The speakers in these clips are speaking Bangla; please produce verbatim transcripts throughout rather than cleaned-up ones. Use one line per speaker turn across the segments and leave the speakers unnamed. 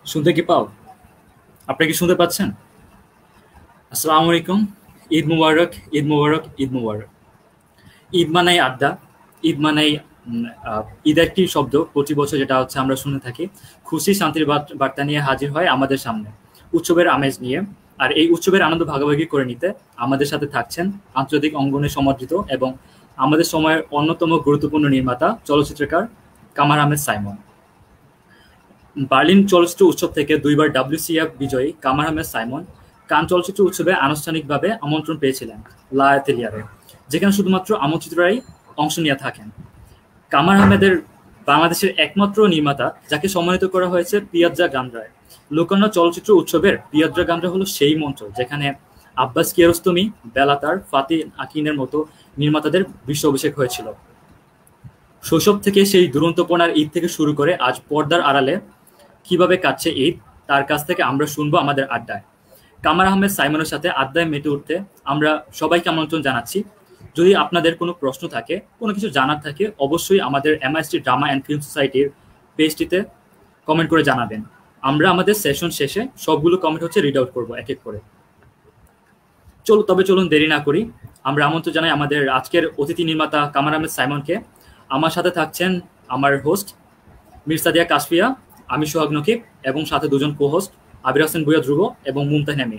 শুনতে কি পাও? আপনি কি শুনতে পাচ্ছেন? আসসালামু আলাইকুম। ঈদ মুবারক, ঈদ মুবারক, ঈদ মুবারক। ঈদ মানেই আড্ডা, ঈদ মানেই উম, আহ, ঈদ একটি শব্দ প্রতি বছর যেটা হচ্ছে আমরা শুনে থাকি। খুশি শান্তির বার্ত- বার্তা নিয়ে হাজির হয় আমাদের সামনে, উৎসবের আমেজ নিয়ে। আর এই উৎসবের আনন্দ ভাগাভাগি করে নিতে আমাদের সাথে থাকছেন আন্তর্জাতিক অঙ্গনে সমর্থিত এবং আমাদের সময়ের অন্যতম গুরুত্বপূর্ণ নির্মাতা চলচ্চিত্রকার কামার আহমেদ সাইমন। বার্লিন চলচ্চিত্র উৎসব থেকে দুইবার ডব্লিউসিএফ বিজয়ী কামার আহমেদ সাইমন কান চলচ্চিত্র উৎসবে আনুষ্ঠানিকভাবে আমন্ত্রণ পেয়েছিলেন লা অ্যাতেলিয়ারে, যেখানে শুধুমাত্র আমন্ত্রিতরাই অংশ নিয়ে থাকেন। কামার আহমেদের বাংলাদেশের একমাত্র নির্মাতা যাকে সম্মানিত করা হয়েছে পিয়াজ্জা গান্ডায়। লোকান্ন চলচ্চিত্র উৎসবের পিয়াজ্জা গান্ডা হলো সেই মঞ্চ যেখানে আব্বাস কিয়ারোস্তমি, বেলাতার, ফাতি আকিনের মতো নির্মাতাদের বিশ্ব অভিষেক হয়েছিল। শৈশব থেকে সেই দুরন্তপনার ঈদ থেকে শুরু করে আজ পর্দার আড়ালে কিভাবে কাটছে ঈদ, তার কাছ থেকে আমরা শুনবো আমাদের আড্ডায়। কামার আহমেদ সাইমনের সাথে আড্ডায় মেতে উঠতে আমরা সবাইকে আমন্ত্রণ জানাচ্ছি। যদি আপনাদের কোনো প্রশ্ন থাকে, কোনো কিছু জানার থাকে, অবশ্যই আমাদের এমআইএসটি ড্রামা অ্যান্ড ফিল্ম সোসাইটির পেজটিতে কমেন্ট করে জানাবেন। আমরা আমাদের সেশন শেষে সবগুলো কমেন্ট হচ্ছে রিড আউট করবো এক এক করে। চলো তবে চলুন দেরি না করি, আমরা আমন্ত্রণ জানাই আমাদের আজকের অতিথি নির্মাতা কামার আহমেদ সাইমনকে। আমার সাথে থাকছেন আমার হোস্ট মির্সাদিয়া কাশফিয়া, আমি সোহাগ নকিব এবং সাথে দুজন কো হোস্ট আবির হোসেন ভুইয়া ধ্রুব এবং মুমতাহিন আমির।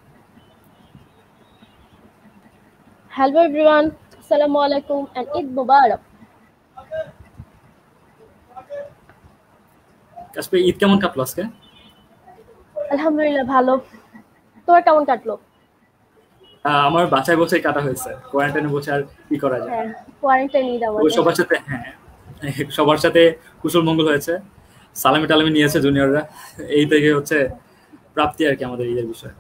Hello everyone, Assalamu alaikum and Eid Mubarak.
Kashfia, Eid কেমন কাটলো আজকে?
আলহামদুলিল্লাহ ভালো। তোমার কেমন কাটলো?
আহ, আমার বাসায় বসে কাটা হয়েছে, কোয়ারেন্টাইনে বসে আর কি করা যায়।
হ্যাঁ, কোয়ারেন্টাইন ঈদ
ওই
আমাদের।
সবার সাথে হ্যাঁ সবার সাথে কুশল মঙ্গল হয়েছে, সালামি টালামি নিয়েছে জুনিয়ররা, এই থেকে হচ্ছে প্রাপ্তি আর কি আমাদের ঈদের বিষয়।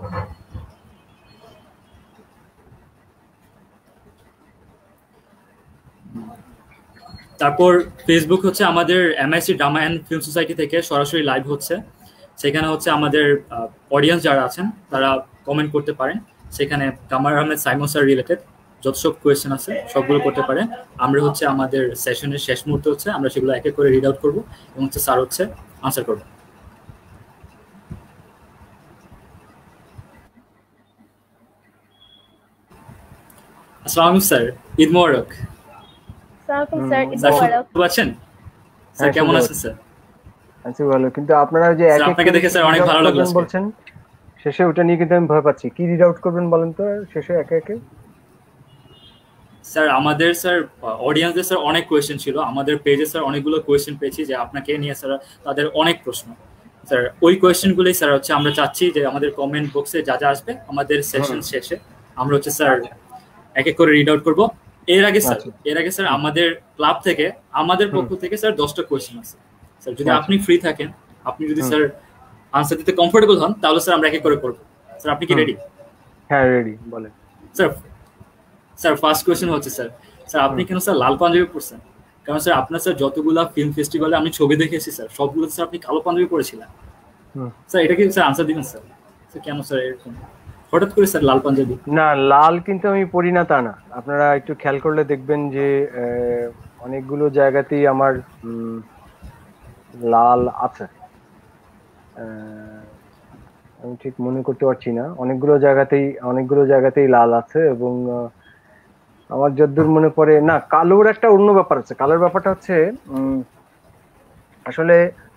তারপর ফেসবুক হচ্ছে আমাদের MIC drama and film society থেকে সরাসরি লাইভ হচ্ছে, সেখানে হচ্ছে আমাদের অডিয়েন্স যারা আছেন তারা কমেন্ট করতে পারেন। সেখানে কামার আহমেদ সাইমন স্যার রিলেটেড যত সব কোয়েশ্চেন আছে সবগুলো করতে পারেন। আমরা হচ্ছে আমাদের সেশনের শেষ মুহূর্তে হচ্ছে আমরা সেগুলো এক এক করে রিড আউট করবো এবং হচ্ছে স্যার হচ্ছে আনসার করবো। আসসালামু আলাইকুম স্যার, ঈদ মোবারক।
সালাম স্যার, ঈদ
স্যার
মুবারক।
শুনতে পাচ্ছেন? স্যার কেমন আছেন স্যার?
আচ্ছা ভালো, কিন্তু আপনারা যে এক এক
আপনাকে দেখে স্যার অনেক ভালো লাগলো
বলছেন শেষে ওটা নিয়ে কিন্তু আমি ভয় পাচ্ছি। কি রিড আউট করবেন বলেন তো শেষে একে একে?
স্যার আমাদের স্যার অডিয়েন্সদের স্যার অনেক কোয়েশ্চেন ছিল, আমাদের পেজে স্যার অনেকগুলো কোয়েশ্চেন পেয়েছি যে আপনাকে নিয়ে স্যার তাদের অনেক প্রশ্ন। স্যার ওই কোয়েশ্চেনগুলোই স্যার হচ্ছে আমরা চাচ্ছি যে আমাদের কমেন্ট বক্সে যা যা আসবে আমাদের সেশন শেষে আমরা হচ্ছে স্যার এক এক করে রিড আউট করবো। এর আগে স্যার এর আগে স্যার আমাদের ক্লাব থেকে আমাদের পক্ষ থেকে স্যার দশটা কোয়েশ্চেন আছে স্যার, যদি আপনি ফ্রি থাকেন, আপনি যদি স্যার আনসার দিতে কমফোর্টেবল হন তাহলে স্যার আমরা এক এক করে করবো। স্যার আপনি কি রেডি?
হ্যাঁ রেডি, বলেন
স্যার। স্যার ফার্স্ট কোয়েশ্চেন হচ্ছে স্যার স্যার আপনি কেন স্যার লাল পাঞ্জাবি পরছেন? কারণ স্যার আপনার স্যার যতগুলা ফিল্ম ফেস্টিভ্যালে আমি ছবি দেখেছি স্যার সবগুলো স্যার আপনি কালো পাঞ্জাবি পরেছিলেন। স্যার এটা কি স্যার আনসার দিবেন স্যার? স্যার কেন স্যার এরকম হঠাৎ করে স্যার লাল পাঞ্জাবি?
না, লাল কিন্তু আমি পরি না তা না, আপনারা একটু খেয়াল করলে দেখবেন যে অনেকগুলো জায়গাতেই আমার লাল আছে। আমি ঠিক মনে করতে পারছি না, অনেকগুলো জায়গাতেই অনেকগুলো জায়গাতেই লাল আছে এবং আমার যতদূর মনে পড়ে না কালোর একটা অন্য ব্যাপার আছে। কালোর ব্যাপারটা হচ্ছে আসলে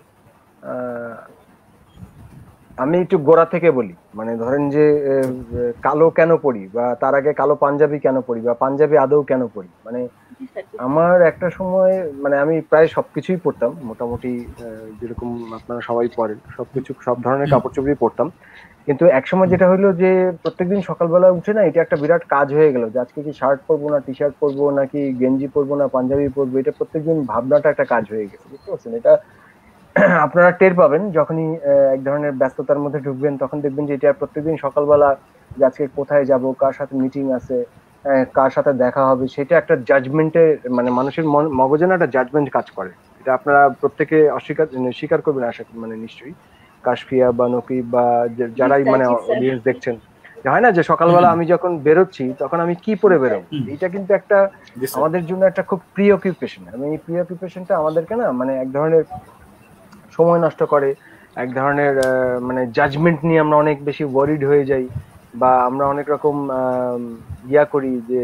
আমি একটু গোড়া থেকে বলি, মানে ধরেন যে কালো কেন পড়ি বা তার আগে কালো পাঞ্জাবি কেন পড়ি বা পাঞ্জাবি আদৌ কেন পড়ি। মানে আমার একটা সময় মানে আমি প্রায় সবকিছুই পরতাম, মোটামুটি যেরকম আপনারা সবাই পরেন সবকিছু, সব ধরনের কাপড় চোপড়ই পরতাম। কিন্তু একসময় যেটা হইলো যে প্রত্যেকদিন সকালবেলা উঠে না এটা একটা বিরাট কাজ হয়ে গেল যে আজকে কি শার্ট পরবো না টি শার্ট পরবো নাকি গেঞ্জি পরবো না পাঞ্জাবি পরবো, এটা প্রত্যেকদিন ভাবনাটা একটা কাজ হয়ে গেছে, বুঝতে পারছেন? এটা আপনারা টের পাবেন যখনই এক ধরনের ব্যস্ততার মধ্যে ঢুকবেন, তখন দেখবেন যে এটা প্রত্যেকদিন সকালবেলা যে আজকে কোথায় যাব, কার সাথে মিটিং আছে, কার সাথে দেখা হবে, সেটা একটা জাজমেন্টে মানে মানুষের মগজে না একটা জাজমেন্ট কাজ করে। এটা আপনারা প্রত্যেকে অস্বীকার স্বীকার করবেন আশা মানে নিশ্চয়ই, কাশফিয়া বা নকিব বা যারাই মানে অডিয়েন্স দেখছেন, হয় না যে সকালবেলা আমি যখন বেরোচ্ছি তখন আমি কি পরে বেরোবো। এটা কিন্তু একটা আমাদের জন্য একটা খুব প্রিঅকুপেশন এবং এই প্রিঅকুপেশনটা আমাদেরকে না মানে এক ধরনের সময় নষ্ট করে এক ধরনের মানে জাজমেন্ট নিয়ে আমরা অনেক বেশি ওয়ারিড হয়ে যাই, বা আমরা অনেক রকম ইয়া করি যে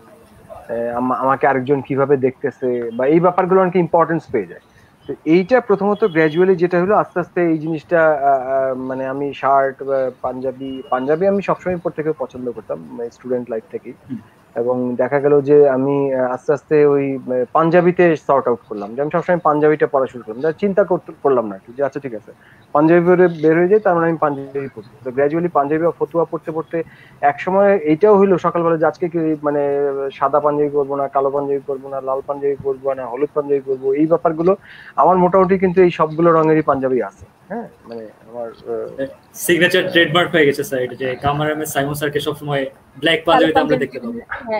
আমাকে আরেকজন কিভাবে দেখতেছে, বা এই ব্যাপারগুলো অনেক ইম্পর্টেন্স পেয়ে যায়। তো এইটা প্রথমত গ্র্যাজুয়ালি যেটা হলো আস্তে আস্তে এই জিনিসটা মানে আমি শার্ট বা পাঞ্জাবি পাঞ্জাবি আমি সবসময় পরতে খুব পছন্দ করতাম স্টুডেন্ট লাইফ থেকেই, এবং দেখা গেল যে আমি আস্তে আস্তে ওই পাঞ্জাবিতে সর্ট আউট করলাম যে আমি সবসময় পাঞ্জাবিটা পড়া শুরু করলাম, চিন্তা করলাম না যে আচ্ছা ঠিক আছে পাঞ্জাবি পরে বের হয়ে যায় তার মানে আমি পাঞ্জাবি পড়বো। তো গ্র্যাজুয়ালি পাঞ্জাবি বা ফতুয়া পড়তে পড়তে এক সময় এইটাও হইলো সকালবেলা যে আজকে কি মানে সাদা পাঞ্জাবি পরবো না, কালো পাঞ্জাবি পরবো না, লাল পাঞ্জাবি পরবো না, হলুদ পাঞ্জাবি পরবো, এই ব্যাপারগুলো আমার মোটামুটি কিন্তু এই সবগুলো রঙেরই পাঞ্জাবি আছে। হ্যাঁ মানে আমার
সিগনেচার ট্রেডমার্ক হয়ে গেছে স্যার এটা, যে কামারামে সাইমন স্যারকে সব সময় ব্ল্যাক পাঞ্জাবিতে আমরা দেখতে পাবো।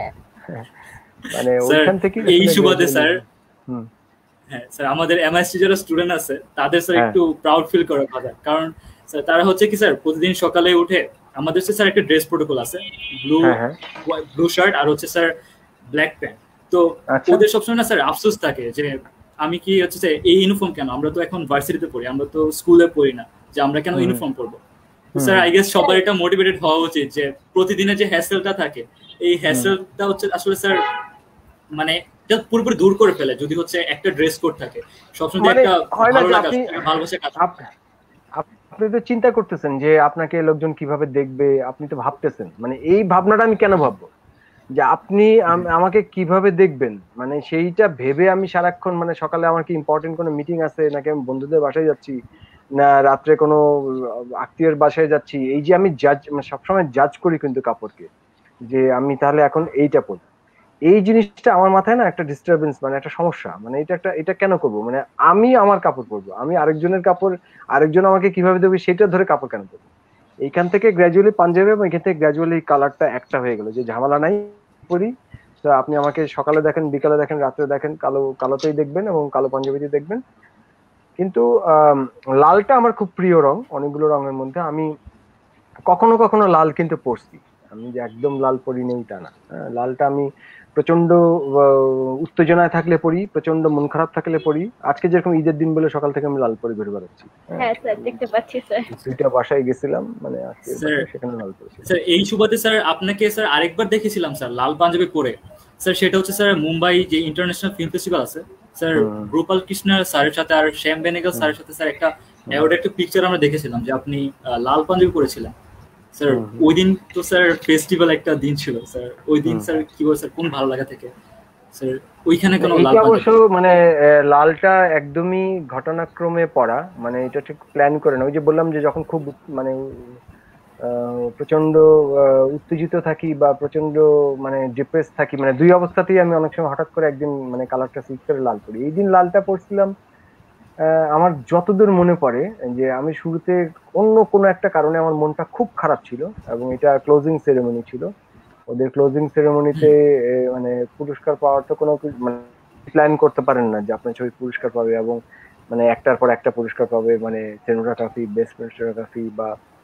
মানে ওইখান থেকে
এই সুবাদে স্যার হ্যাঁ স্যার আমাদের এমআইএসটি যারা স্টুডেন্ট আছে তাদের স্যার একটু প্রাউড ফিল করার কথা, কারণ স্যার তারা হচ্ছে কি স্যার প্রতিদিন সকালে উঠে আমাদের স্যার একটা ড্রেস প্রোটোকল আছে, ব্লু ব্লু শার্ট আর হচ্ছে স্যার ব্ল্যাক প্যান্ট। তো ওদের সবসময় না স্যার আফসোস থাকে যে আমি কি হচ্ছে এই ইউনিফর্ম কেন, আমরা তো এখন ভার্সিটিতে পড়ি, আমরা তো স্কুলে পড়ি না, যে আমরা কেন ইউনিফর্ম পরবো। স্যার আই গেস সবার এটা মোটিভেটেড হওয়া উচিত যে প্রতিদিনের যে হ্যাসেলটা থাকে এই হ্যাসেলটা হচ্ছে আসলে স্যার মানে পুরোপুরি দূর করে ফেলে যদি হচ্ছে একটা ড্রেস কোড থাকে, সবসময় একটা ভালো লাগা ভালোবাসা কাজ।
আপনি তো চিন্তা করতেছেন যে আপনাকে লোকজন কিভাবে দেখবে, আপনি তো ভাবতেছেন মানে এই ভাবনাটা আমি কেন ভাববো যে আপনি আমাকে কিভাবে দেখবেন, মানে সেইটা ভেবে আমি সারাক্ষণ মানে সকালে আমার কি ইম্পর্টেন্ট কোনো মিটিং আছে নাকি আমি বন্ধুদের বাসায় যাচ্ছি না রাত্রে কোনো আত্মীয়ের বাসায় যাচ্ছি, এই যে আমি জাজ মানে সবসময় জাজ করি কিন্তু কাপড়কে যে আমি তাহলে এখন এইটা পরি, এই জিনিসটা আমার মাথায় না একটা ডিস্টারবেন্স মানে একটা সমস্যা, মানে এটা একটা এটা কেন করবো, মানে আমি আমার কাপড় পরবো, আমি আরেকজনের কাপড় আরেকজন আমাকে কিভাবে দেবে সেটা ধরে কাপড় কেন পরবো। এইখান থেকে গ্র্যাজুয়ালি পাঞ্জাবি এবং এখান থেকে গ্র্যাজুয়ালি কালারটা একটা হয়ে গেল যে ঝামেলা নাই পরি, তো আপনি আমাকে সকালে দেখেন বিকালে দেখেন রাত্রে দেখেন কালো কালোতেই দেখবেন এবং কালো পাঞ্জাবিতে দেখবেন। কিন্তু লালটা আমার খুব প্রিয় রং, অনেকগুলো রঙের মধ্যে আমি কখনো কখনো লাল কিন্তু পরছি, আমি যে একদম লাল পরি নেই তা না, লালটা আমি প্রচন্ড উত্তেজনায় থাকলে পরি, প্রচন্ড মন খারাপ থাকলে পরি, আজকে যেরকম ঈদের দিন বলে সকাল থেকে আমি লাল পরে ঘুরে বেড়াচ্ছি।
হ্যাঁ স্যার দেখতে পাচ্ছি স্যার,
দুইটা বাসায় গেছিলাম মানে আজকে সেখানে লাল পরেছি
স্যার। এই সুবাদে স্যার আপনাকে স্যার আরেকবার দেখেছিলাম স্যার লাল পাঞ্জাবি পরে স্যার, সেটা হচ্ছে স্যার মুম্বাই যে ইন্টারন্যাশনাল ফিল্ম ফেস্টিভ্যাল আছে স্যার, গোপাল কৃষ্ণ স্যারের সাথে আর শ্যাম বেনেগল স্যারের সাথে স্যার একটা অ্যাওয়ার্ড একটা পিকচার আমরা দেখেছিলাম যে আপনি লাল পাঞ্জাবি পরেছিলেন স্যার। ওই দিন তো স্যার ফেস্টিভ্যাল একটা দিন ছিল স্যার, ওই দিন স্যার কি বল স্যার কোন ভালো লাগা থেকে স্যার ওইখানে কোনো লাল পাঞ্জাবি
অবশ্য মানে লালটা একদমই ঘটনাক্রমে পড়া, মানে এটা ঠিক প্ল্যান করে না, ওই যে বললাম যে যখন খুব মানে প্রচন্ড উত্তেজিত থাকি বা প্রচন্ড মানে ডিপ্রেস থাকি, মানে দুই অবস্থাতেই আমি অনেক সময় হঠাৎ করে একদিন মানে কালারটা সুইচ করে লাল পরি। এই দিন লালটা পরছিলাম আমার যতদূর মনে পড়ে যে আমি শুরুতে অন্য কোনো একটা কারণে আমার মনটা খুব খারাপ ছিল এবং এটা ক্লোজিং সেরেমনি ছিল, ওদের ক্লোজিং সেরেমনিতে মানে পুরস্কার পাওয়ার তো কোনো মানে প্ল্যান করতে পারেন না যে আপনার ছবি পুরস্কার পাবে এবং মানে একটার পর একটা পুরস্কার পাবে, মানে সিনেমাটোগ্রাফি বেস্ট সিনেমাটোগ্রাফি বা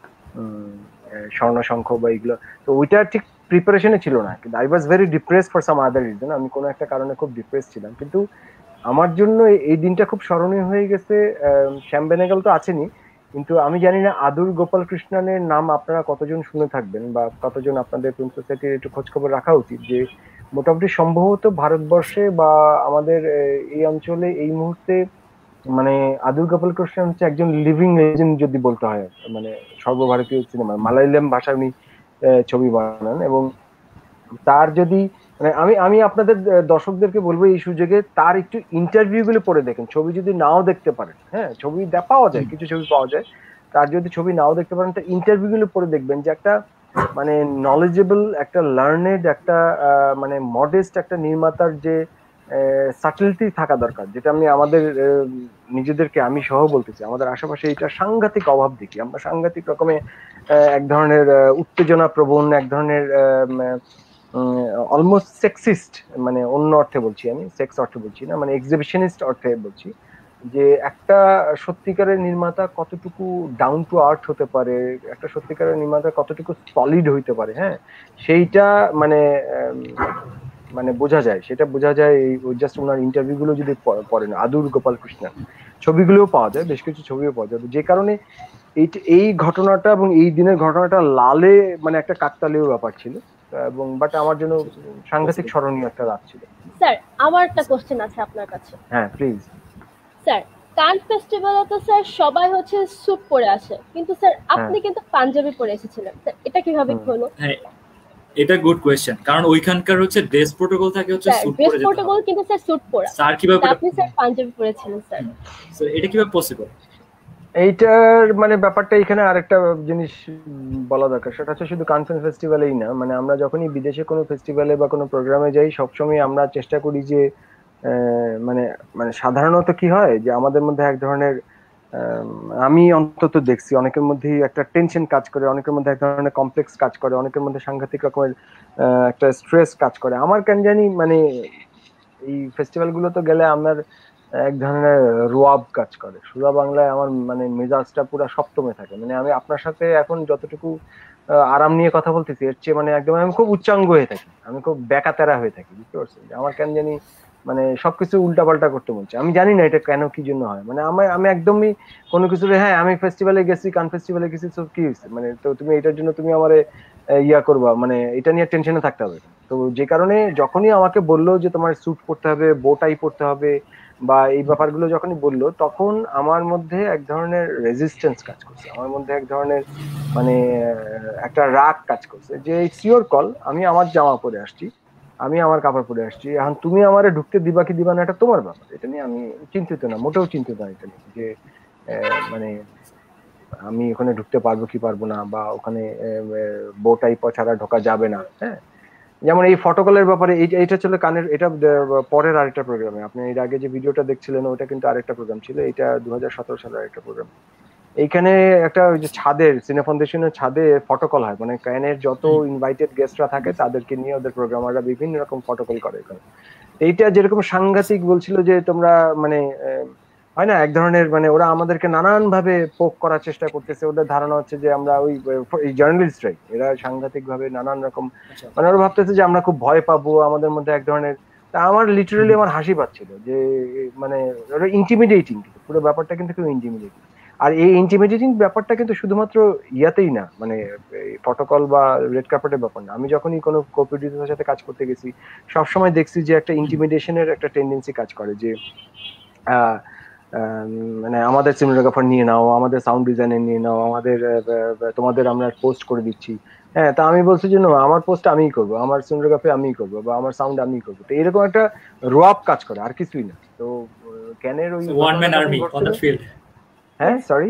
স্বর্ণ শঙ্খ বা এগুলো, তো ওইটা ঠিক প্রিপারেশনে ছিল না, কিন্তু I was very depress for some other reason, আমি কোনো একটা কারণে খুব ডিপ্রেস ছিলাম। কিন্তু আমার জন্য এই দিনটা খুব স্মরণীয় হয়ে গেছে। শ্যাম বেনেগল তো আছেনই, কিন্তু আমি জানি না আদুর গোপাল কৃষ্ণনের নাম আপনারা কতজন শুনে থাকবেন বা কতজন আপনাদের ফিল্ম সোসাইটির একটু খোঁজখবর রাখা উচিত, যে মোটামুটি সম্ভবত ভারতবর্ষে বা আমাদের এই অঞ্চলে এই মুহূর্তে মানে আদুর গোপাল কৃষ্ণ হচ্ছে একজন লিভিং লেজেন্ড যদি বলতে হয়, মানে সর্বভারতীয় সিনেমা মালায়ালাম ভাষায় উনি ছবি বানান, এবং তার যদি মানে আমি আমি আপনাদের দর্শকদেরকে বলবো এই সুযোগে তার একটু ইন্টারভিউ গুলো পড়ে দেখেন, ছবি যদি নাও দেখতে পারেন, হ্যাঁ ছবি পাওয়া যায় কিছু ছবি পাওয়া যায়, তার যদি ছবি নাও দেখতে পারেন তার ইন্টারভিউ গুলো পড়ে দেখবেন যে একটা মানে নলেজেবল একটা লার্নেড একটা মানে মডেস্ট একটা নির্মাতার যে সাটেলিটি থাকা দরকার, যেটা আমি আমাদের নিজেদেরকে আমি সহ বলতেছি আমাদের আশেপাশে এটা সাংঘাতিক অভাব দেখি আমরা, সাংঘাতিক রকমের এক ধরনের উত্তেজনা প্রবণ এক ধরনের অলমোস্ট সেক্সিস্ট, মানে অন্য অর্থে বলছি আমি, সেক্স অর্থে বলছি না, মানে এক্সিবিশনিস্ট অর্থে বলছি, যে একটা সত্যিকারের নির্মাতা কতটুকু ডাউন টু আর্থ হতে পারে, একটা সত্যিকারের নির্মাতা কতটুকু সলিড হইতে পারে, হ্যাঁ সেইটা মানে মানে বোঝা যায়, সেটা বোঝা যায় এই জাস্ট ওনার ইন্টারভিউ গুলো যদি পড়েন, আদুর গোপাল কৃষ্ণন ছবিগুলোও পাওয়া যায়, বেশ কিছু ছবিও পাওয়া যাবে, যে কারণে এই এই ঘটনাটা এবং এই দিনের ঘটনাটা লালে মানে একটা কাকতালীয় ব্যাপার ছিল এবং বাট আমার জন্য সাংঘাতিক স্মরণীয় একটা রাত ছিল।
স্যার আমার একটা কোশ্চেন আছে আপনার কাছে।
হ্যাঁ প্লিজ।
স্যার কান ফেস্টিভ্যালে তো স্যার সবাই হচ্ছে স্যুট পরে আসে, কিন্তু স্যার আপনি কিন্তু পাঞ্জাবি পরে এসেছিলেন, স্যার এটা কিভাবে হলো?
হ্যাঁ এটা গুড কোশ্চেন, কারণ ওইখানকার হচ্ছে ড্রেস প্রোটোকল থাকে হচ্ছে স্যুট পরে যেতে হবে।
ড্রেস প্রোটোকল কিন্তু স্যার স্যুট পরা,
স্যার কিভাবে
আপনি স্যার পাঞ্জাবি পরেছিলেন স্যার,
সো এটা কিভাবে পসিবল?
এইটার মানে ব্যাপারটা এখানে আরেকটা জিনিস বলা দরকার, সেটা হচ্ছে শুধু কানফারেন্স ফেস্টিভ্যালেই না, মানে আমরা যখনই বিদেশে কোনো ফেস্টিভ্যালে বা কোনো প্রোগ্রামে যাই সবসময় আমরা চেষ্টা করি যে মানে মানে সাধারণত কি হয় যে আমাদের মধ্যে এক ধরনের, আমি অন্তত দেখছি অনেকের মধ্যেই একটা টেনশন কাজ করে, অনেকের মধ্যে এক ধরনের কমপ্লেক্স কাজ করে, অনেকের মধ্যে সাংঘাতিক রকমের একটা স্ট্রেস কাজ করে। আমার কেন জানি মানে এই ফেস্টিভ্যাল গুলোতে গেলে আমার এক ধরনের রোয়াব কাজ করে, সুরা বাংলায় আমার মানে মেজাজটা পুরো সপ্তমে থাকে, মানে আমি আপনার সাথে এখন যতটুকু আরাম নিয়ে কথা বলতেছি এর চেয়ে মানে একদম আমি খুব উচ্চাঙ্গ হয়ে থাকি, আমি খুব বেকাতেরা হয়ে থাকি, বুঝতে পারছেন? আমার কেন জানি মানে সবকিছু উল্টাপাল্টা করতে বলছে, আমি জানি না এটা কেন কি জন্য হয়, মানে আমি আমি একদমই কোনো কিছু, হ্যাঁ আমি ফেস্টিভ্যালে গেছি, কান ফেস্টিভ্যালে গেছি, তো কি হয়েছে, মানে তো তুমি এটার জন্য তুমি আমারে ইয়া করবা, মানে এটা নিয়ে টেনশনে থাকতে হবে। তো যে কারণে যখনই আমাকে বললো যে তোমার স্যুট পরতে হবে, বোটাই পরতে হবে বা এই ব্যাপারগুলো যখনই বললো, তখন আমার মধ্যে এক ধরনের রেজিস্ট্যান্স কাজ করছে, আমার মধ্যে এক ধরনের মানে একটা রাগ কাজ করছে যে ইটস ইওর কল, আমি আমার জামা পরে আসছি, আমি আমার কাপড় পরে আসছি, এখন তুমি আমারে ঢুকতে দিবা কি দিবা না এটা তোমার ব্যাপার, এটা নিয়ে আমি চিন্তিত না, মোটেও চিন্তিত না এটা নিয়ে যে মানে আমি ওখানে ঢুকতে পারবো কি পারবো না, বা ওখানে বোটাই ছাড়া ঢোকা যাবে না। হ্যাঁ, যেমন এই ফটোকলের ব্যাপারে এইটা ছিল কানের, এটা পরের আরেকটা প্রোগ্রামে, আপনি এর আগে যে ভিডিওটা দেখছিলেন ওটা কিন্তু আরেকটা প্রোগ্রাম ছিল, এটা দু হাজার সতেরো সালের আরেকটা প্রোগ্রাম। এইখানে একটা ওই যে ছাদের সিনে ফাউন্ডেশনের ছাদে ফটোকল হয়, মানে কানের যত ইনভাইটেড গেস্টরা থাকে তাদেরকে নিয়ে ওদের প্রোগ্রামাররা বিভিন্ন রকম ফটোকল করে এখানে। এইটা যেরকম সাংঘাতিক বলছিল যে তোমরা মানে হয় না এক ধরনের মানে ওরা আমাদেরকে নানান ভাবে পোক করার চেষ্টা করতেছে, ওদের ধারণা হচ্ছে যে আমরা ওই জার্নালিস্টরাই, এরা সাংঘাতিক ভাবে নানান রকম মানে ওরা ভাবতেছে যে আমরা খুব ভয় পাবো, আমাদের মধ্যে এক ধরনের, তা আমার লিটারালি আমার হাসি পাচ্ছিল যে মানে ওরা ইন্টিমিডিয়েটিং, পুরো ব্যাপারটা কিন্তু খুব ইন্টিমিডিয়েটিং। আর এই ইন্টিমিডিয়েটিং ব্যাপারটা কিন্তু শুধুমাত্র ইয়াতেই না, মানে প্রটোকল বা রেড কার্পেটের ব্যাপার না, আমি যখনই কোনো কো-প্রডিউসারের সাথে কাজ করতে গেছি সবসময় দেখছি যে একটা ইন্টিমিডিয়েশনের একটা টেন্ডেন্সি কাজ করে, যে আহ মানে আমাদের সিনেমাটোগ্রাফার নিয়ে নাও, আমাদের সাউন্ড ডিজাইনার নিয়ে নাও, আমাদের তোমাদের আমরা পোস্ট করে দিচ্ছি। হ্যাঁ, তা আমি বলছি যে আমার পোস্ট আমিই করবো, আমার সিনেমাটোগ্রাফি আমিই করবো, বা আমার সাউন্ড আমিই করবো, তো এরকম একটা রোয়াব কাজ করে, আর কিছুই না। তো ক্যানের ওই
one man army on the field.
হ্যাঁ sorry,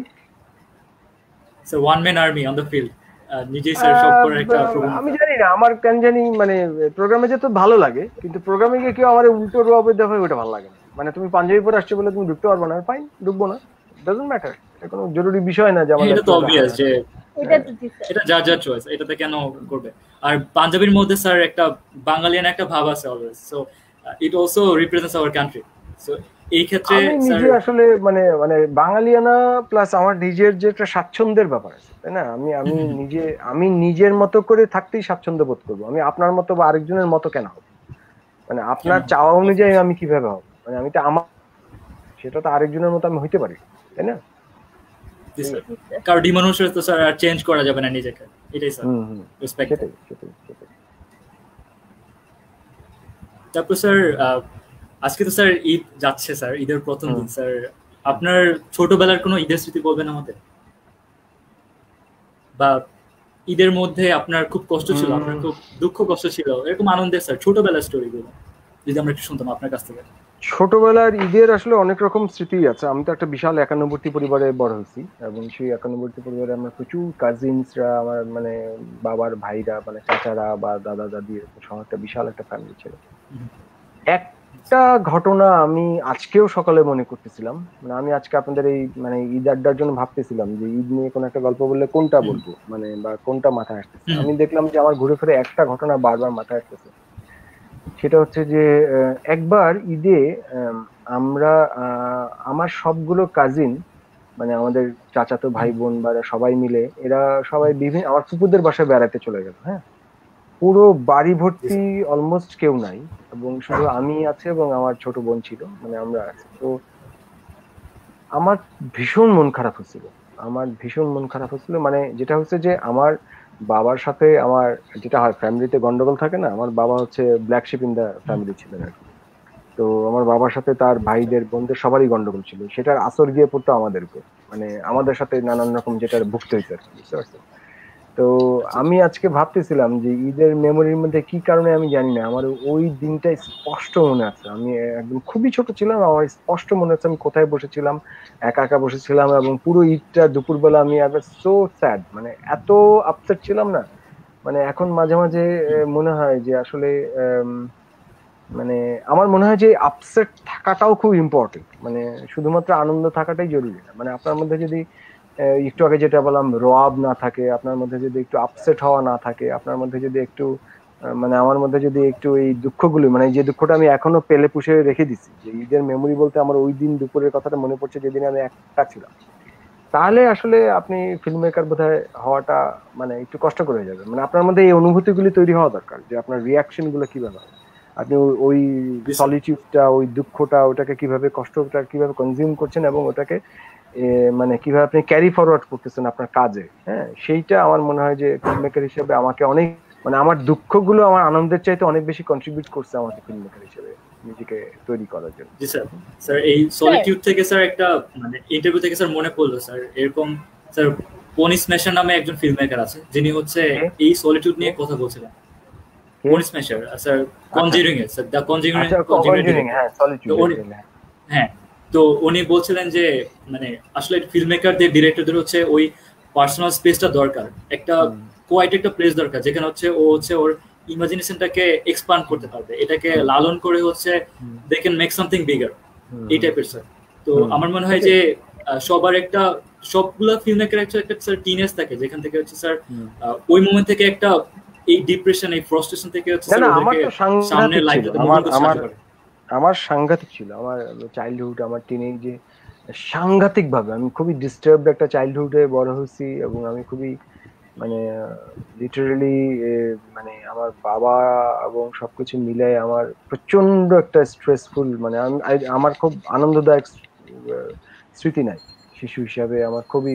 so one man army on the field, নিজেই স্যার সব করে একটা প্রোগ্রাম।
আমি জানি না, আমার কেন জানি মানে প্রোগ্রামে যেতে ভালো লাগে, কিন্তু প্রোগ্রামে গিয়ে কেউ আমার উল্টো রোয়াবে দেখায় ওটা ভালো লাগে না। মানে তুমি পাঞ্জাবি পরে আসছো বলে তুমি ঢুকতে পারবে না, ফাইন ঢুকবো না, ডাজন্ট ম্যাটার, এটা কোনো জরুরি বিষয় না যে আমাদের।
এটা তো অবভিয়াস যে এটা যার যার চয়েস, এটাতে কেন করবে। আর পাঞ্জাবির মধ্যে স্যার একটা বাঙালিয়ান একটা ভাব আছে always, so it also represents our country. So এই ক্ষেত্রে
আমি নিজে আসলে মানে মানে বাঙালিয়ানা প্লাস আমার নিজের যে একটা স্বাচ্ছন্দ্যের ব্যাপার আছে, তাই না, আমি আমি নিজে আমি নিজের মতো করে থাকতেই স্বাচ্ছন্দ্য বোধ করবো, আমি আপনার মতো বা আরেকজনের মতো কেন হবো, মানে আপনার চাওয়া অনুযায়ী আমি কিভাবে হবো, মানে আমি তো আমার সেটা তো আরেকজনের মতো আমি হইতে পারি, তাই না?
কারণ ডিমোশন তো স্যার আর চেঞ্জ করা যাবে না নিজেকে, এটাই স্যার রেসপেক্ট।
সেটাই সেটাই সেটাই।
তারপর স্যার আজকে তো স্যার ঈদ যাচ্ছে, স্যার ঈদের প্রথম দিন, স্যার আপনার ছোটবেলার কোনো ঈদের স্মৃতি বলবেন আমাদের, বা ঈদের মধ্যে আপনার খুব কষ্ট ছিল, আপনার খুব দুঃখ কষ্ট ছিল, এরকম আনন্দের স্যার ছোটবেলার স্টোরিগুলো যদি আমরা একটু শুনতাম আপনার কাছ থেকে।
ছোটবেলার ঈদের আসলে অনেক রকম স্মৃতি আছে, আমি তো একটা বিশাল একান্নবর্তী পরিবারে বড় হয়েছি, এবং সেই একান্নবর্তী পরিবারে আমার প্রচুর কাজিনসরা, আমার মানে বাবার ভাইরা, মানে চাচারা বা দাদা দাদি, সহ একটা বিশাল একটা ফ্যামিলি ছিল। একটা ঘটনা আমি আজকেও সকালে মনে করতেছিলাম, মানে আমি আজকে আপনাদের এই মানে ঈদ আড্ডার জন্য ভাবতেছিলাম যে ঈদ নিয়ে কোনো একটা গল্প বললে কোনটা বলবো, মানে বা কোনটা মাথায় আসতেছে, আমি দেখলাম যে আমার ঘুরে ফিরে একটা ঘটনা বারবার মাথায় আসতেছে। সেটা হচ্ছে যে একবার ঈদে আমরা আমার সবগুলো কাজিন, মানে আমাদের চাচাতো ভাই বোন বা সবাই মিলে, এরা সবাই বিভিন্ন আমার ফুপুদের বাসায় বেড়াতে চলে গেল। হ্যাঁ, পুরো বাড়ি ভর্তি অলমোস্ট কেউ নাই, এবং শুধু আমি আছে এবং আমার ছোট বোন ছিল, মানে আমরা আছি। তো আমার ভীষণ মন খারাপ হচ্ছিল, আমার ভীষণ মন খারাপ হচ্ছিল। মানে যেটা হচ্ছে যে আমার বাবার সাথে আমার যেটা হয় ফ্যামিলিতে গন্ডগোল থাকে না, আমার বাবা হচ্ছে black sheep in the family ছিলেন আর কি। তো আমার বাবার সাথে তার ভাইদের বোনদের সবারই গন্ডগোল ছিল, সেটার আসর গিয়ে পড়তো আমাদের উপর, মানে আমাদের সাথে নানান রকম যেটার ভুগতে হইতো আর কি, বুঝতে পারছেন? তো আমি আজকে ভাবতেছিলাম যে ঈদের মেমোরির মধ্যে কি কারণে আমি জানি না, আমার ওই দিনটা স্পষ্ট মনে আছে। আমি একদম খুবই ছোট ছিলাম, আমার স্পষ্ট মনে আছে আমি কোথায় বসেছিলাম, একা একা বসেছিলাম, এবং পুরো ঈদটা দুপুরবেলা আমি আবার সো স্যাড, মানে এত আপসেট ছিলাম না। মানে এখন মাঝে মাঝে মনে হয় যে আসলে মানে আমার মনে হয় যে আপসেট থাকাটাও খুব ইম্পর্টেন্ট, মানে শুধুমাত্র আনন্দ থাকাটাই জরুরি না। মানে আপনার মধ্যে যদি একটু আগে যেটা বললাম রোয়াব না থাকে, আপনার মধ্যে যদি একটু আপসেট হওয়া না থাকে, আপনার মধ্যে যদি একটু মানে আমার মধ্যে যদি একটু এই দুঃখগুলি, মানে যে দুঃখটা আমি এখনো পেলে পুষে রেখে দিছি, যে ঈদের মেমোরি বলতে আমার ওই দিন দুপুরের কথাটা মনে পড়ছে যেদিন আমি একা ছিলাম, তাহলে আসলে আপনি ফিল্ম মেকার বোধহয় হওয়াটা মানে একটু কষ্টকর হয়ে যাবে। মানে আপনার মধ্যে এই অনুভূতিগুলি তৈরি হওয়া দরকার, যে আপনার রিয়াকশন গুলো কিভাবে হয়, আপনি ওই সলিটিউডটা, ওই দুঃখটা, ওটাকে কিভাবে কষ্টটা কিভাবে কনজিউম করছেন, এবং ওটাকে মানে কিভাবে আপনি ক্যারি ফরওয়ার্ড করতেছেন আপনার কাজে। হ্যাঁ, সেইটা আমার মনে হয় যে ফিল্ম মেকার হিসেবে আমাকে অনেক, মানে আমার দুঃখগুলো আমার আনন্দের চাইতে অনেক বেশি কন্ট্রিবিউট করছে আমাকে ফিল্ম মেকার হিসেবে নিজেকে তৈরি করার জন্য।
জি স্যার। স্যার এই সলিটিউড থেকে স্যার একটা মানে ইন্টারভিউ থেকে স্যার মনে পড়লো স্যার, এরকম স্যার পনি স্ম্যাশার নামে একজন ফিল্ম মেকার আছে যিনি হচ্ছে এই সলিটিউড নিয়ে কথা বলছিলেন। পনি স্ম্যাশার স্যার কনজিউরিং এর স্যার দা কনজিউরিং
কনজিউরিং হ্যাঁ সলিটিউড
হ্যাঁ। তো উনি বলছিলেন যে মানে আসলে ফিল্ম মেকারদের ডিরেক্টরদের হচ্ছে ওই পার্সোনাল স্পেসটা দরকার, একটা কোয়াইট একটা প্লেস দরকার যেখানে হচ্ছে ও হচ্ছে ওর ইমাজিনেশনটাকে এক্সপান্ড করতে পারবে, এটাকে লালন করে হচ্ছে they can make something bigger, এই টাইপের স্যার। তো আমার মনে হয় যে সবার একটা সবগুলো ফিল্ম মেকার একটা একটা স্যার টিনেজ থাকে যেখান থেকে হচ্ছে স্যার ওই মোমেন্ট থেকে একটা এই ডিপ্রেশন এই ফ্রাস্ট্রেশন থেকে হচ্ছে স্যার ওদেরকে সামনে লাইফটাতে মুভ করতে সাহায্য করে।
আমার সাংঘাতিক ছিল আমার চাইল্ডহুড, আমার টিনেজে সাংঘাতিক ভাবে আমি খুবই ডিস্টার্বড একটা চাইল্ডহুডে বড় হয়েছি, এবং আমি খুবই মানে লিটারালি মানে আমার বাবা এবং সবকিছু মিলে আমার প্রচন্ড একটা স্ট্রেসফুল, মানে আমি আমার খুব আনন্দদায়ক স্মৃতি নাই শিশু হিসাবে আমার খুবই।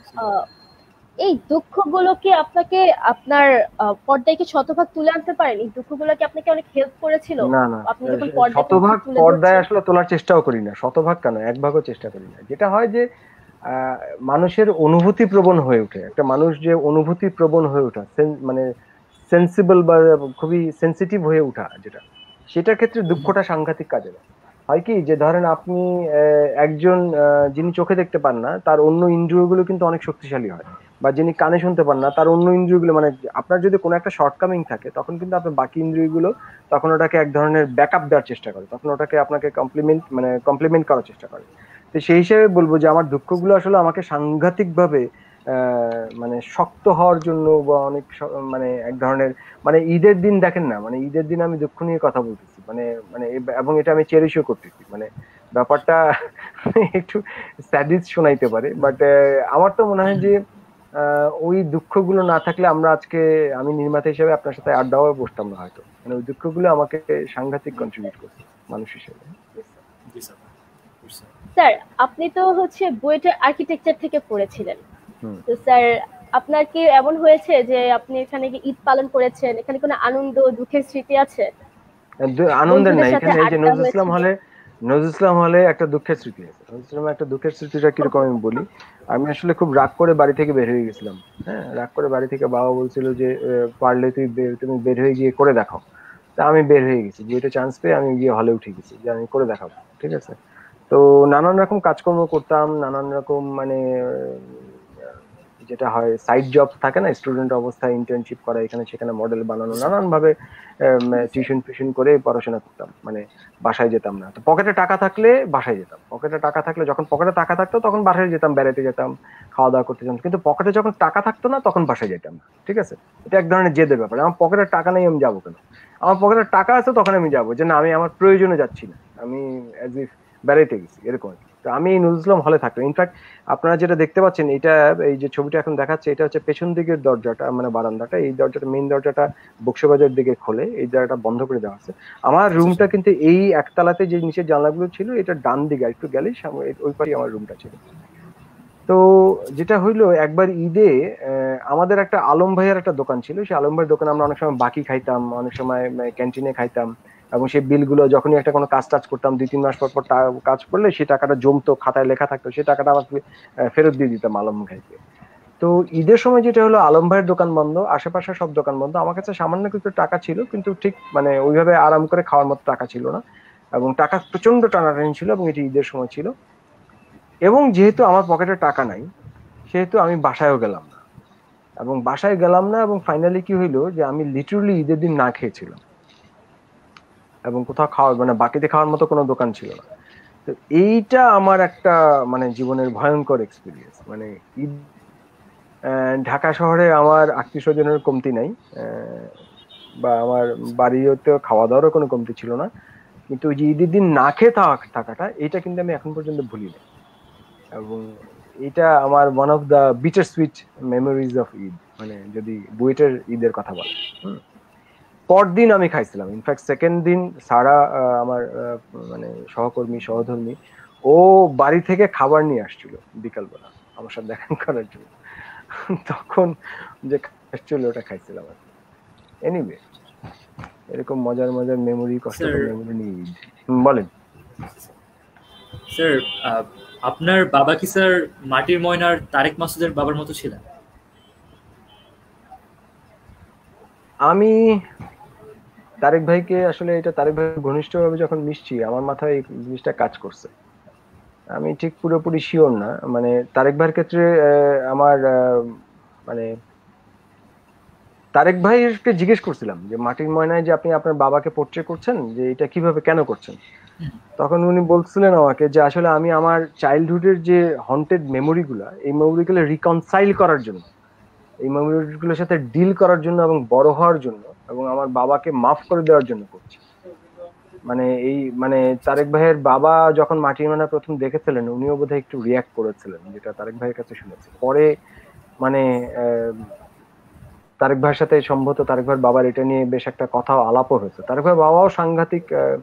এই দুঃখগুলো কি আপনাকে আপনার পর্দায় কি শতভাগ তুলে আনতে পারেন? এই দুঃখগুলো কি আপনাকে অনেক হেল্প করেছিল?
না না, আপনি যখন শতভাগ পর্দায় আসলে তোলার চেষ্টাও করি না, শতভাগ কেন এক ভাগও চেষ্টা করি না। যেটা হয় যে মানুষের অনুভূতি প্রবণ হয়ে ওঠে, একটা মানুষ যে অনুভূতি প্রবণ হয়ে ওঠা মানে সেন্সিবল বা খুবই সেন্সিটিভ হয়ে ওঠা, যেটা সেটার ক্ষেত্রে দুঃখটা সাংঘাতিক কাজে দেয়। হয় কি যে ধরেন আপনি একজন যিনি চোখে দেখতে পান না তার অন্য ইন্দ্রিয়গুলো কিন্তু অনেক শক্তিশালী হয়, বা যিনি কানে শুনতে পান না তার অন্য ইন্দ্রিয়গুলো, মানে আপনার যদি কোনো একটা শর্টকামিং থাকে তখন কিন্তু আপনার বাকি ইন্দ্রিয়গুলো তখন ওটাকে এক ধরনের ব্যাকআপ দেওয়ার চেষ্টা করে, তখন ওটাকে আপনাকে কমপ্লিমেন্ট মানে কমপ্লিমেন্ট করার চেষ্টা করে। তো সেই হিসেবে বলবো যে আমার দুঃখগুলো আসলে আমাকে সাংঘাতিক ভাবে মানে শক্ত হওয়ার জন্য, বা অনেক মানে এক ধরনের মানে ঈদের দিন দেখেন না, মানে ঈদের দিন আমি দুঃখ নিয়ে কথা বলতেছি, মানে মানে এবং এটা আমি চেরিশও করতেছি, মানে ব্যাপারটা একটু স্যাডিস শোনাইতে পারে, বাট আমার তো মনে হয় যে ওই দুঃখগুলো না থাকলে আমরা আজকে আমি নির্মাতা হিসেবে আপনার সাথে আড্ডাও বসতাম না হয়তো, মানে ওই দুঃখগুলো আমাকে সাংঘাতিক কন্ট্রিবিউট করছে মানুষ হিসেবে।
স্যার আপনি তো হচ্ছে বুয়েটের আর্কিটেকচার থেকে পড়েছিলেন, তো স্যার আপনার কি এমন হয়েছে যে আপনি এখানে কি ঈদ পালন করেছেন, এখানে কোনো আনন্দ দুঃখের স্মৃতি আছে?
আনন্দের না, এখানে এই যে নজরুল ইসলাম হলে নজরুল ইসলাম হলে একটা দুঃখের স্মৃতি আছে। নজরুল ইসলামের একটা দুঃখের স্মৃতিটা কিরকম আমি বলি। আমি আসলে খুব রাগ করে বাড়ি থেকে বের হয়ে গেছিলাম, হ্যাঁ রাগ করে বাড়ি থেকে বাবা বলছিল যে পারলে তুই তুমি বের হয়ে গিয়ে করে দেখাও, তা আমি বের হয়ে গেছি, যেটা চান্স পেয়ে আমি গিয়ে হলে উঠে গেছি যে আমি করে দেখাবো, ঠিক আছে। তো নানান রকম কাজকর্ম করতাম, নানান রকম মানে যেটা হয় সাইড জব থাকে না, স্টুডেন্ট অবস্থায় ইন্টার্নশিপ করা, এখানে সেখানে মডেল বানানো, নানান ভাবে টিউশন ফিউশন করে পড়াশোনা করতাম, মানে বাসায় যেতাম না। তো পকেটে টাকা থাকলে বাসায় যেতাম, পকেটে টাকা থাকলে যখন পকেটে টাকা থাকতো তখন বাসায় যেতাম, বেড়াতে যেতাম, খাওয়া দাওয়া করতে যেতাম, কিন্তু পকেটে যখন টাকা থাকতো না তখন বাসায় যেতাম না, ঠিক আছে। এটা এক ধরনের জেদের ব্যাপার, আমার পকেটে টাকা নেই আমি যাবো কেন, আমার পকেটে টাকা আছে তখন আমি যাবো, যে না আমি আমার প্রয়োজনে যাচ্ছি না, আমি অ্যাজ ইফ বেড়াইতে গেছি এরকম। তো আমি এই নজরুল ইসলাম হলে থাকতাম। ইনফ্যাক্ট আপনারা যেটা দেখতে পাচ্ছেন, এটা এই যে ছবিটা এখন দেখাচ্ছে, এটা হচ্ছে পেছন দিকের দরজাটা, মানে বারান্দাটা। এই দরজাটা, মেইন দরজাটা বক্সবাজার দিকে খোলে, এই দরজাটা বন্ধ করে দেওয়া আছে। আমার রুমটা কিন্তু এই একতলাতে যে নিচের জানলাগুলো ছিল, এটা ডান দিকে একটু গেলেই ওই পাশে আমার রুমটা ছিল। তো যেটা হইলো, একবার ঈদে আমাদের একটা আলম ভাইয়ের একটা দোকান ছিল, সেই আলম ভাইয়ের দোকানে আমরা অনেক সময় বাকি খাইতাম, অনেক সময় ক্যান্টিনে খাইতাম, এবং সেই বিলগুলো যখনই একটা কোনো কাজ টাজ করতাম, দুই তিন মাস পর পর কাজ করলে সেই টাকাটা জমতো, খাতায় লেখা থাকতো, সেই টাকাটা আমাকে ফেরত দিয়ে দিতাম আলম ভাইকে। তো ঈদের সময় যেটা হলো, আলম ভাইয়ের দোকান বন্ধ, আশেপাশে সব দোকান বন্ধ, আমার কাছে সামান্য কিছু টাকা ছিল, কিন্তু ঠিক মানে ওইভাবে আরাম করে খাওয়ার মতো টাকা ছিল না, এবং টাকা প্রচন্ড টানাটানি ছিল, এবং এটি ঈদের সময় ছিল। এবং যেহেতু আমার পকেটে টাকা নাই, সেহেতু আমি বাসায়ও গেলাম না, এবং বাসায় গেলাম না এবং ফাইনালি কি হইলো যে আমি লিটারালি ঈদের দিন না খেয়েছিলাম, এবং কোথাও খাওয়ার মানে বাকিতে খাওয়ার মতো কোনো দোকান ছিল না। তো এইটা আমার একটা মানে জীবনের ভয়ঙ্কর এক্সপিরিয়েন্স। মানে ঈদ ঢাকা শহরে আমার আত্মীয় স্বজনের কমতি নাই, বা আমার বাড়িতেও খাওয়া দাওয়ারও কোনো কমতি ছিল না, কিন্তু ওই যে ঈদের দিন না খেয়ে থাকাটা, এটা কিন্তু আমি এখন পর্যন্ত ভুলি না। এবং এটা আমার one of the bitter sweet memories of Eid, মানে যদি বুয়েটের ঈদের কথা বলে। পরদিন আমি খাইছিলাম, ইনফ্যাক্ট সেকেন্ড দিন সারা আমার মানে সহকর্মী সহধর্মী, ও বাড়ি থেকে খাবার নিয়ে আসছিল বিকালবেলা আমার সাথে দেখা করার জন্য, তখন যে আসছিল ওটা খাইছিলাম আর কি। এনিওয়ে, এরকম মজার মজার মেমোরি, কষ্টের মেমোরি নিয়ে ঈদ। বলেন
স্যার, আপনার বাবা কি স্যার মাটির ময়নার তারেক মাসুদের বাবার মতো ছিলেন?
আমি তারেক ভাইকে আসলে, এটা তারেক ভাই ঘনিষ্ঠভাবে যখন মিশছি, আমার মাথায় এই জিনিসটা কাজ করছে। আমি ঠিক পুরোপুরি শিওর না, মানে তারেক ভাইয়ের ক্ষেত্রে আমার মানে তারেক ভাইকে জিজ্ঞেস করছিলাম যে মাটির ময়নায় যে আপনি আপনার বাবাকে পোর্ট্রে করছেন, যে এটা কিভাবে কেন করছেন, তখন উনি বলছিলেন আমাকে যে আসলে আমি আমার চাইল্ডহুডের যে হন্টেড মেমোরিগুলা, এই মেমোরিগুলো রিকনসাইল করার জন্য, এই মেমোরিগুলোর সাথে ডিল করার জন্য এবং বড় হওয়ার জন্য, এবং আমার বাবাকে মাফ করে দেওয়ার জন্য করছি। মানে এই মানে তারেক ভাইয়ের বাবা যখন মাটির ময়না প্রথম দেখেছিলেন, উনিও বোধহয় একটু রিয়াক্ট করেছিলেন, যেটা তারেক ভাইয়ের কাছে শুনেছি। পরে মানে তারেক ভাইয়ের সাথে সম্ভবত তারেক ভাইয়ের বাবার এটা নিয়ে বেশ একটা কথাও আলাপও হয়েছে। তারেক ভাইয়ের বাবাও সাংঘাতিক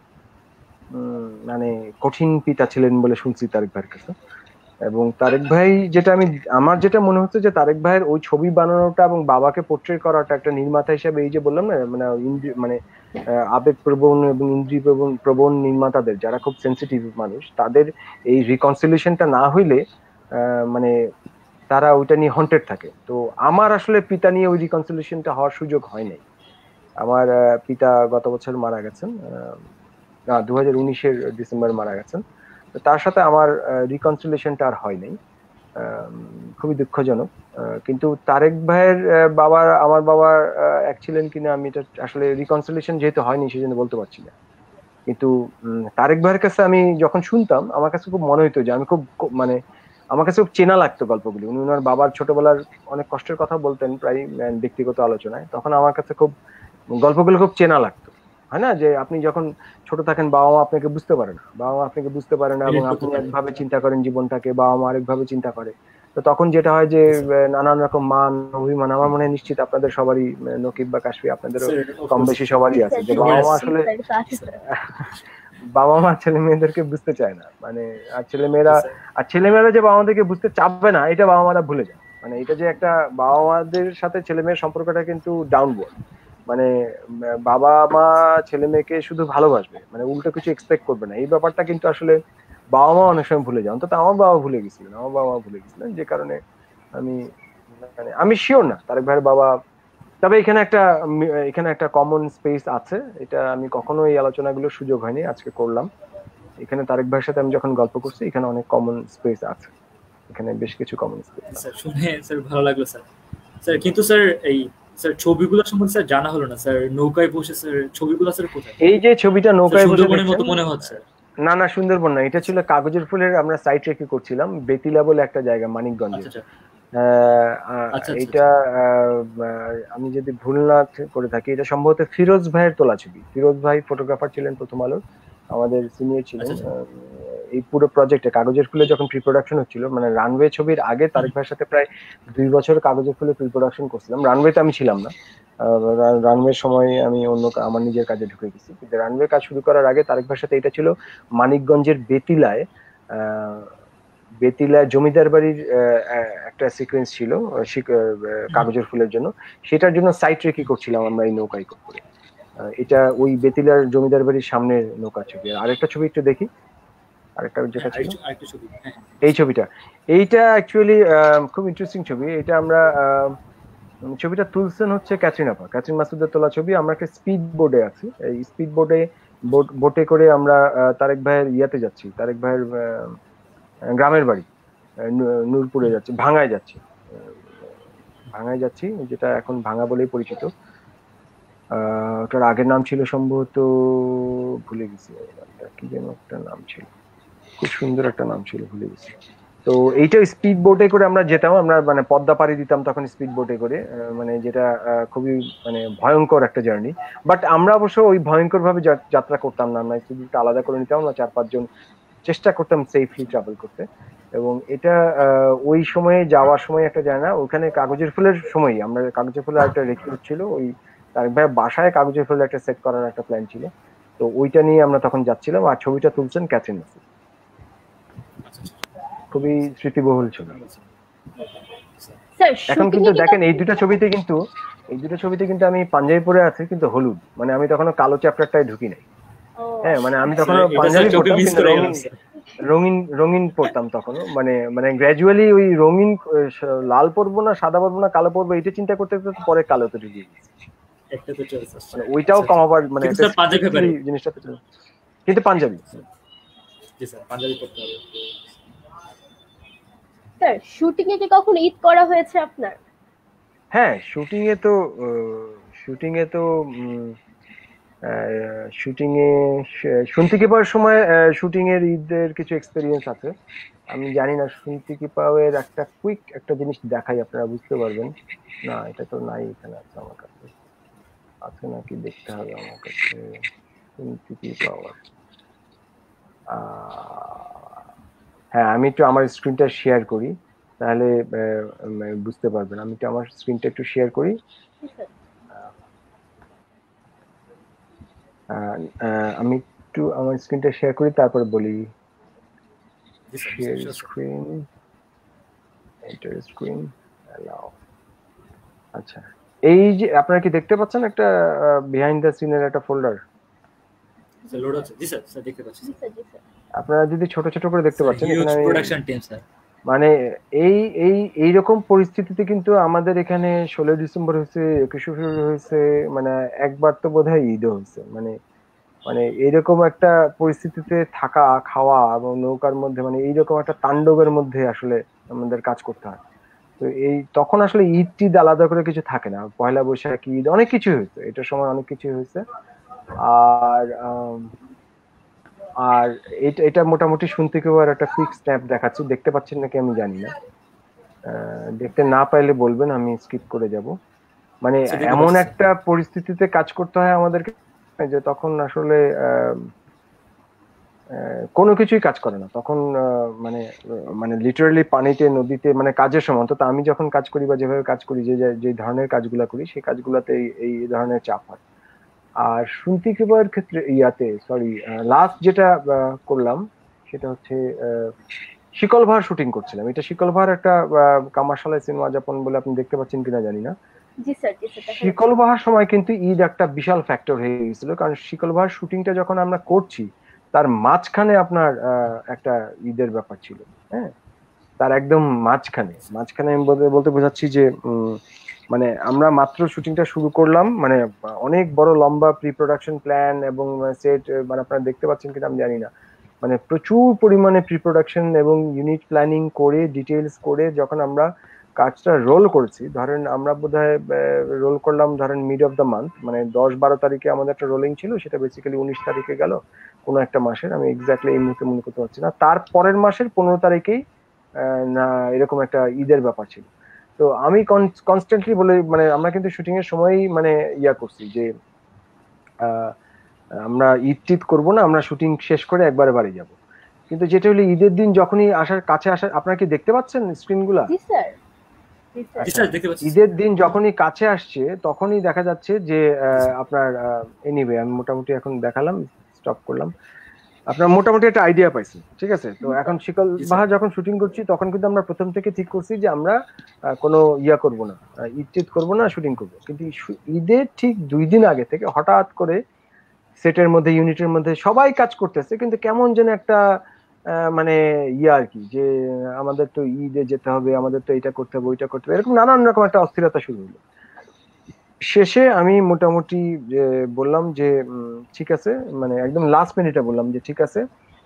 মানে কঠিন পিতা ছিলেন বলে শুনছি তারেক ভাইয়ের কাছে। এবং তারেক ভাই, যেটা আমি আমার যেটা মনে হচ্ছে যে তারেক ভাইয়ের ওই ছবি বানানোটা এবং বাবাকে পোর্ট্রেট করাটা একটা নির্মাতা হিসেবে, এই যে বললাম না, মানে মানে আবেগ প্রবণ এবং ইন্দ্রিয় প্রবণ প্রবণ নির্মাতাদের, যারা খুব সেন্সিটিভ মানুষ, তাদের এই রিকনসিলিয়েশনটা না হইলে মানে তারা ওইটা নিয়ে হন্টেড থাকে। তো আমার আসলে পিতা নিয়ে ওই রিকনসিলিয়েশনটা হওয়ার সুযোগ হয় নাই। আমার পিতা গত বছর মারা গেছেন, না দু হাজার উনিশের ডিসেম্বর মারা গেছেন। তো তার সাথে আমার রিকনসিলিয়েশনটা আর হয় নাই, খুবই দুঃখজনক। কিন্তু তারেক ভাইয়ের বাবার আমার বাবার এক ছিলেন কিনা আমি এটা আসলে, রিকনসিলিয়েশন যেহেতু হয়নি সেজন্য বলতে পারছি না। কিন্তু তারেক ভাইয়ের কাছে আমি যখন শুনতাম, আমার কাছে খুব মনে হইতো যে আমি খুব মানে আমার কাছে খুব চেনা লাগতো গল্পগুলি। উনি ওনার বাবার ছোটবেলার অনেক কষ্টের কথা বলতেন প্রায় ব্যক্তিগত আলোচনায়, তখন আমার কাছে খুব গল্পগুলো খুব চেনা লাগতো। হয় না যে আপনি যখন ছোট থাকেন, বাবা মা আপনাকে বুঝতে পারে না, বাবা মা আপনাকে বুঝতে পারে না, এবং আপনি একভাবে চিন্তা করেন জীবনটাকে, বাবা মা আরেকভাবে চিন্তা করে। তো তখন যেটা হয় যে নানান রকম মান অভিমান, আমার মনে হয় নিশ্চিত আপনাদের সবারই, নকিব বা কাশফি আপনাদেরও কম বেশি সবারই আছে, যে বাবা মা আসলে বাবা মা ছেলে মেয়েদেরকে বুঝতে চায় না, মানে আর ছেলে মেয়েরা আর ছেলে মেয়েরা যে বাবা মাদেরকে বুঝতে চাবে না, এটা বাবা মারা ভুলে যায়। মানে এটা যে একটা বাবা মাদের সাথে ছেলে মেয়ের সম্পর্কটা কিন্তু ডাউনওয়ার্ড, মানে বাবা মা ছেলে মেয়েকে শুধু ভালোবাসবে, মানে উল্টো কিছু এক্সপেক্ট করবে না, এই ব্যাপারটা কিন্তু আসলে বাবা মা অনেক সময় ভুলে যায়। অন্তত আমার বাবা ভুলে গেছিলেন, আমার বাবা মা ভুলে গেছিলেন, যে কারণে আমি মানে আমি শিওর না তারেক ভাইয়ের বাবা। তবে এখানে একটা এখানে একটা কমন স্পেস আছে, এটা আমি কখনো এই আলোচনাগুলোর সুযোগ হয়নি, আজকে করলাম। এখানে তারেক ভাইয়ের সাথে আমি যখন গল্প করছি, এখানে অনেক কমন স্পেস আছে, এখানে বেশ কিছু কমন স্পেস আছে।
স্যার শুনে স্যার ভালো লাগলো স্যার। স্যার কিন্তু স্যার এই স্যার ছবিগুলো সম্বন্ধে স্যার জানা হলো না স্যার, নৌকায় বসে স্যার ছবিগুলো স্যার কোথায়?
এই যে ছবিটা নৌকায় বসে
সুন্দরবনের মতো মনে হচ্ছে।
না না, সুন্দরবন না, এটা ছিল কাগজের ফুলের, আমরা সাইট রেখে করছিলাম, বেতিলা বলে একটা জায়গা মানিকগঞ্জে। এটা আমি যদি ভুল না করে থাকি, এটা সম্ভবত ফিরোজ ভাইয়ের তোলা ছবি। ফিরোজ ভাই ফটোগ্রাফার ছিলেন প্রথম আলোর, আমাদের সিনিয়র ছিলেন। এই পুরো প্রজেক্টে কাগজের ফুলে যখন প্রি প্রোডাকশন হচ্ছিল, মানে রানওয়ে ছবির আগে তারেক ভাইয়ের সাথে প্রায় দুই বছর কাগজের ফুলে প্রি প্রোডাকশন করছিলাম। রানওয়েতে আমি ছিলাম না, রানওয়ের সময় আমি অন্য আমার নিজের কাজে ঢুকে গেছি, কিন্তু রানওয়ে কাজ শুরু করার আগে তারেক ভাইয়ের সাথে এটা ছিল মানিকগঞ্জের বেতিলায়, বেতিলা জমিদার বাড়ির একটা সিকোয়েন্স ছিল কাগজের ফুলের জন্য, সেটার জন্য সাইট রেকি করছিলাম আমরা এই নৌকায় করে। এটা ওই বেতিলার জমিদার বাড়ির সামনের নৌকা ছবি। আর আরেকটা ছবি একটু দেখি, আরেকটা যেটা ছিল এই ছবিটা, এইটা অ্যাকচুয়ালি খুব ইন্টারেস্টিং ছবি। এটা আমরা ছবিটা তুলছেন হচ্ছে ক্যাথরিন আপা, ক্যাথরিন মাসুদের তোলা ছবি। আমরা একটা স্পিড বোর্ডে আছি, এই স্পিড বোর্ডে বোটে করে আমরা তারেক ভাইয়ের ইয়াতে যাচ্ছি, তারেক ভাইয়ের গ্রামের বাড়ি নূরপুরে যাচ্ছি, ভাঙায় যাচ্ছি, ভাঙায় যাচ্ছি যেটা এখন ভাঙা বলেই পরিচিত। ওটার আগের নাম ছিল সম্ভবত, ভুলে গেছি কি যেন একটা নাম ছিল, খুব সুন্দর একটা নাম ছিল, ভুলে গেছি। তো এইটা স্পিড বোটে করে আমরা যেতাম, আমরা মানে পদ্মা পাড়ি দিতাম তখন স্পিড বোটে করে, মানে যেটা খুবই মানে ভয়ঙ্কর একটা জার্নি। বাট আমরা অবশ্য ওই ভয়ঙ্কর ভাবে যাত্রা করতাম না, আমরা স্পিডটা আলাদা করে নিতাম, আমরা চার পাঁচজন চেষ্টা করতাম সেফলি ট্রাভেল করতে। এবং এটা ওই সময়ে যাওয়ার সময় একটা যায় না, ওখানে কাগজের ফুলের সময় আমরা কাগজের ফুলের একটা রেকর্ড ছিল, ওই তারেক ভাই বাসায় কাগজের ফুলের একটা সেট করার একটা প্ল্যান ছিল, তো ওইটা নিয়ে আমরা তখন যাচ্ছিলাম। আর ছবিটা তুলছেন ক্যাথরিন মাসুদ, খুবই স্মৃতিবহুল ছবি। এখন কিন্তু দেখেন এই দুটো ছবিতে কিন্তু এই দুটো ছবিতে কিন্তু আমি পাঞ্জাবি পরে আছি, কিন্তু হলুদ, মানে আমি তখন কালো চ্যাপ্টারটাই ঢুকি নাই। হ্যাঁ, মানে আমি তখন পাঞ্জাবি পরতাম কিন্তু রঙিন রঙিন রঙিন পরতাম তখনও, মানে মানে গ্র্যাজুয়ালি ওই রঙিন লাল পরবো না সাদা পরবো না কালো পরবো এটা চিন্তা করতে করতে পরে কালোতে ঢুকে গেছি। মানে ওইটাও কমাবার মানে জিনিসটা, কিন্তু পাঞ্জাবি
স্যার শুটিং এ কি কখনো ঈদ করা হয়েছে আপনার?
হ্যাঁ, শুটিং এ তো শুটিং এ তো শুটিং এ শুনতে কি পাওয়ার সময় শুটিং এর ঈদের কিছু এক্সপেরিয়েন্স আছে। আমি জানি না শুনতে কি পাওয়ার একটা কুইক একটা জিনিস দেখাই, আপনারা বুঝতে পারবেন। না, এটা তো নাই, এখানে আছে আমার কাছে, আছে নাকি দেখতে হবে আমার কাছে। শুনতে কি পাওয়ার, হ্যাঁ আমি একটু আমার স্ক্রিনটা শেয়ার করি, তাহলে বুঝতে পারবেন। আমি একটু আমার স্ক্রিনটা একটু শেয়ার করি। আমি একটু আমার স্ক্রিনটা শেয়ার করি, তারপরে বলি। Share screen, enter screen, allow. আচ্ছা, এই যে আপনারা কি দেখতে পাচ্ছেন একটা বিহাইন্ড দ্য সিনের একটা ফোল্ডার?
লোড আছে। জি স্যার, স্যার দেখতে পাচ্ছি।
আপনারা যদি ছোট ছোট করে দেখতে পাচ্ছেন,
এখানে প্রোডাকশন টিম স্যার,
মানে এই এই এই রকম পরিস্থিতিতে কিন্তু আমাদের এখানে ষোলোই ডিসেম্বর হয়েছে, একুশে ফেব্রুয়ারি হয়েছে, মানে একবার তো বোধহয় ঈদও হয়েছে। মানে মানে এইরকম একটা পরিস্থিতিতে থাকা, খাওয়া এবং নৌকার মধ্যে, মানে এইরকম একটা তাণ্ডবের মধ্যে আসলে আমাদের কাজ করতে হয়। তো এই তখন আসলে ঈদ টিদ আলাদা করে কিছু থাকে না, পয়লা বৈশাখ, ঈদ, অনেক কিছু হয়েছে, এটার সময় অনেক কিছু হয়েছে। আর আর এটা এটা মোটামুটি শুনতে কেউ আর একটা কুইক স্ন্যাপ দেখাচ্ছি, দেখতে পাচ্ছেন নাকি আমি জানি না, দেখতে না পাইলে বলবেন, আমি স্কিপ করে যাব। মানে এমন একটা পরিস্থিতিতে কাজ করতে হয় আমাদেরকে যে তখন আসলে কোনো কিছুই কাজ করে না তখন, মানে মানে লিটারালি পানিতে, নদীতে, মানে কাজের সময় অন্তত আমি যখন কাজ করি বা যেভাবে কাজ করি, যে যে ধরনের কাজগুলা করি, সেই কাজগুলাতে এই ধরনের চাপ হয়। আর শুনতে কেবার ক্ষেত্রে ইয়াতে সরি লাস্ট যেটা করলাম সেটা হচ্ছে শিকল ভার শুটিং করছিলাম। এটা শিকল ভার একটা কামারশালায় সিনেমা যাপন বলে আপনি দেখতে পাচ্ছেন কিনা জানি না।
জি স্যার, জি স্যার।
শিকল ভার সময় কিন্তু ঈদ একটা বিশাল ফ্যাক্টর হয়ে গেছিল, কারণ শিকল ভার শুটিংটা যখন আমরা করছি তার মাঝখানে আপনার একটা ঈদের ব্যাপার ছিল। হ্যাঁ, তার একদম মাঝখানে মাঝখানে আমি বলতে বোঝাচ্ছি যে মানে আমরা মাত্র শুটিংটা শুরু করলাম, মানে অনেক বড় লম্বা প্রি প্রোডাকশন প্ল্যান এবং সেট, মানে আপনারা দেখতে পাচ্ছেন কিনা আমি জানি না, মানে প্রচুর পরিমাণে প্রি প্রোডাকশন এবং ইউনিট প্ল্যানিং করে, ডিটেইলস করে যখন আমরা কাজটা রোল করছি, ধরেন আমরা বোধহয় রোল করলাম ধরেন মিড অফ দ্য মান্থ, মানে দশ বারো তারিখে আমাদের একটা রোলিং ছিল, সেটা বেসিক্যালি উনিশ তারিখে গেল কোনো একটা মাসের, আমি এক্স্যাক্টলি এই মুহূর্তে মনে করতে পারছি না। তার পরের মাসের পনেরো তারিখেই না এরকম একটা ঈদের ব্যাপার ছিল। তো আমি কনস্ট্যান্টলি বলে, মানে আমরা কিন্তু শুটিং এর সময় মানে ইয়া করছি যে আমরা ঈদ টিদ করবো না, আমরা শুটিং শেষ করে একবারে বাড়ি যাব। কিন্তু যেটা হলো ঈদের দিন যখনই আসার কাছে আসার, আপনারা কি দেখতে পাচ্ছেন স্ক্রিনগুলা?
জি স্যার,
ঈদের দিন যখনই কাছে আসছে তখনই দেখা যাচ্ছে যে আপনার এনিওয়ে আমি মোটামুটি এখন দেখালাম, স্টপ করলাম, আপনার মোটামুটি একটা আইডিয়া পাইছি, ঠিক আছে? তো এখন শিকল বাহার যখন শুটিং করছি তখন কিন্তু আমরা প্রথম থেকে ঠিক করছি যে আমরা কোনো ইয়া করব না, ঈদ টিদ করবো না, শুটিং করবো। কিন্তু ঈদের ঠিক দুই দিন আগে থেকে হঠাৎ করে সেটের মধ্যে, ইউনিটের মধ্যে সবাই কাজ করতেছে, কিন্তু কেমন যেন একটা মানে ইয়া আর কি, যে আমাদের তো ঈদে যেতে হবে, আমাদের তো এটা করতে হবে, ওইটা করতে হবে, এরকম নানান রকম একটা অস্থিরতা শুরু হলো। শেষে আমি মোটামুটি বললাম যে ঠিক আছে, মানে একদম লাস্ট মিনিটে বললাম যে ঠিক আছে,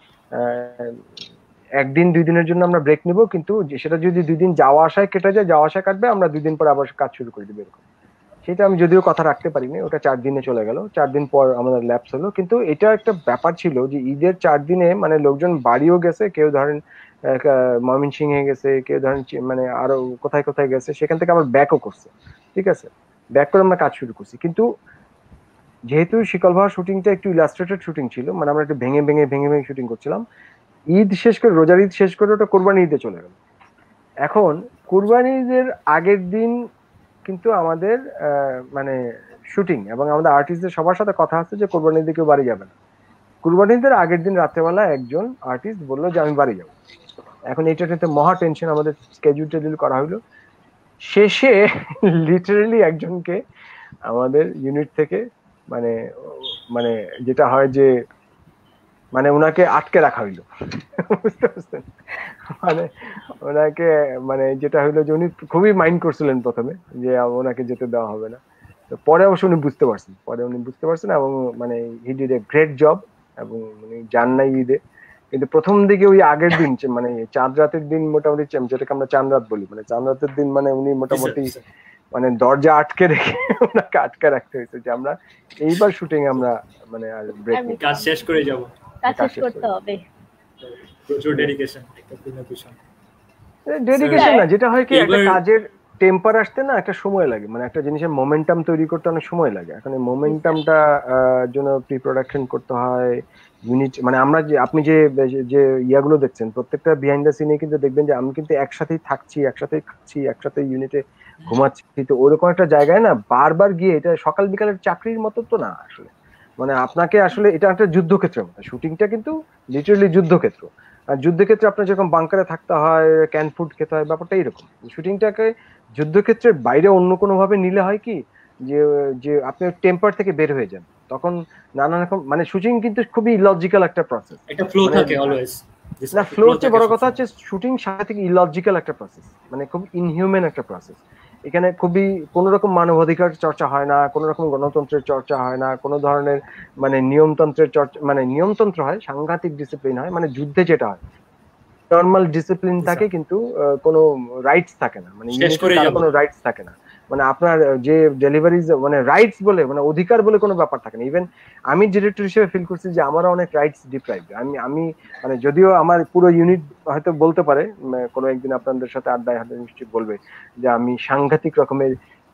একদিন দুই দিনের জন্য আমরা ব্রেক নিব, কিন্তু সেটা যদি দুই দিন যাওয়া আসায় কেটে যায়, যাওয়া আসায় কাটবে, আমরা দুই দিন পর আবার কাজ শুরু করে দিব এরকম। সেটা আমি যদিও কথা রাখতে পারিনি, ওটা চার দিনে চলে গেল, চার দিন পর আমাদের ল্যাপস হলো। কিন্তু এটা একটা ব্যাপার ছিল যে ঈদের চার দিনে মানে লোকজন বাড়িও গেছে, কেউ ধরেন ময়মনসিংহে গেছে, কেউ ধরেন মানে আরো কোথায় কোথায় গেছে, সেখান থেকে আবার ব্যাকও করছে, ঠিক আছে? ব্যাক করে আমরা কাজ শুরু করছি। কিন্তু যেহেতু শিকল ভাইয়ের শুটিংটা একটু ইলাস্ট্রেটেড শুটিং ছিল, মানে আমরা একটু ভেঙে ভেঙে ভেঙে ভেঙে শুটিং করছিলাম, ঈদ শেষ করে, রোজার ঈদ শেষ করে ওটা কোরবানি ঈদে চলে গেল। এখন কোরবানি ঈদের আগের দিন কিন্তু আমাদের মানে শুটিং, এবং আমাদের আর্টিস্টদের সবার সাথে কথা আছে যে কোরবানি ঈদে কেউ বাড়ি যাবে না। কোরবানি ঈদের আগের দিন রাত্রেবেলা একজন আর্টিস্ট বললো যে আমি বাড়ি যাবো। এখন এইটাতে মহা টেনশন, আমাদের স্কেডিউল টেডিউল করা হলো। শেষে লিটারালি একজনকে আমাদের ইউনিট থেকে মানে মানে যেটা হয় যে মানে ওনাকে আটকে রাখা হইলো, বুঝতে পারছেন? মানে ওনাকে মানে যেটা হইলো যে উনি খুবই মাইন্ড করছিলেন প্রথমে যে ওনাকে যেতে দেওয়া হবে না, তো পরে অবশ্য উনি বুঝতে পারছেন, পরে উনি বুঝতে পারছেন এবং মানে he did a great job, এবং উনি যান নাই ঈদে। কিন্তু প্রথম দিকে ওই আগের দিন মানে চাঁদ রাতের দিন, মোটামুটি যেটাকে আমরা চাঁদ রাত বলি, মানে চাঁদ রাতের দিন মানে উনি মোটামুটি মানে দরজা আটকে রেখে ওনাকে আটকে রাখতে হয়েছে যে আমরা এইবার শুটিং আমরা মানে আর ব্রেক নিই,
কাজ শেষ করে যাব,
কাজ শেষ করতে হবে।
প্রচুর ডেডিকেশন, একটা পূর্ণ বিষয়।
ডেডিকেশন না, যেটা হয় কি একটা কাজের টেম্পার আসতে না একটা সময় লাগে, মানে একটা জিনিসের মোমেন্টাম তৈরি করতে অনেক সময় লাগে। এখন এই মোমেন্টামটা জন্য প্রি প্রোডাকশন করতে হয়, ইউনিট মানে আমরা যে আপনি যে যে ইয়াগুলো দেখছেন প্রত্যেকটা বিহাইন্ড দ্য সিনে কিন্তু দেখবেন যে আমি কিন্তু একসাথেই থাকছি, একসাথেই খাচ্ছি, একসাথে ইউনিটে ঘুমাচ্ছি, তো ওরকম একটা জায়গায় না বারবার গিয়ে, এটা সকাল বিকালের চাকরির মতো তো না আসলে, মানে আপনাকে আসলে এটা একটা যুদ্ধক্ষেত্রের মতো, শুটিংটা কিন্তু লিটারালি যুদ্ধক্ষেত্র। আর যুদ্ধক্ষেত্রে আপনার যেরকম বাংকারে থাকতে হয়, ক্যান ফুড খেতে হয়, ব্যাপারটা এরকম। শুটিংটাকে যুদ্ধক্ষেত্রের বাইরে অন্য কোনো ভাবে নিলে হয় কি যে যে আপনি টেম্পার থেকে বের হয়ে যান, তখন নানা রকম মানে শুটিং কিন্তু খুবই ইলজিক্যাল একটা প্রসেস,
একটা ফ্লো থাকে অলওয়েজ।
না ফ্লোতে বড় কথা হচ্ছে শুটিং সাংঘাতিক ইলজিক্যাল একটা প্রসেস, মানে খুব ইনহিউম্যান একটা প্রসেস। এখানে খুবই কোনো রকম মানবাধিকার চর্চা হয় না, কোনো রকম গণতন্ত্রের চর্চা হয় না, কোনো ধরনের মানে নিয়মতন্ত্রের চর্চা, মানে নিয়মতন্ত্র হয়, সাংঘাতিক ডিসিপ্লিন হয়, মানে যুদ্ধে যেটা হয় নর্মাল ডিসিপ্লিন থাকে, কিন্তু কোনো রাইটস থাকে না, মানে কোনো রাইটস থাকে না, মানে আপনার যে ডেলিভারিজ মানে রাইটস বলে মানে অধিকার বলে কোনো ব্যাপার থাকে না। ইভেন আমি ডিরেক্টর হিসেবে ফিল করছি যে আমারও অনেক রাইটস ডিপ্রাইভড। আমি আমি মানে যদিও আমার পুরো ইউনিট হয়তো বলতে পারে, কোনো একদিন আপনাদের সাথে আড্ডায় হয়তো নিশ্চয়ই বলবে যে আমি সাংঘাতিক রকমের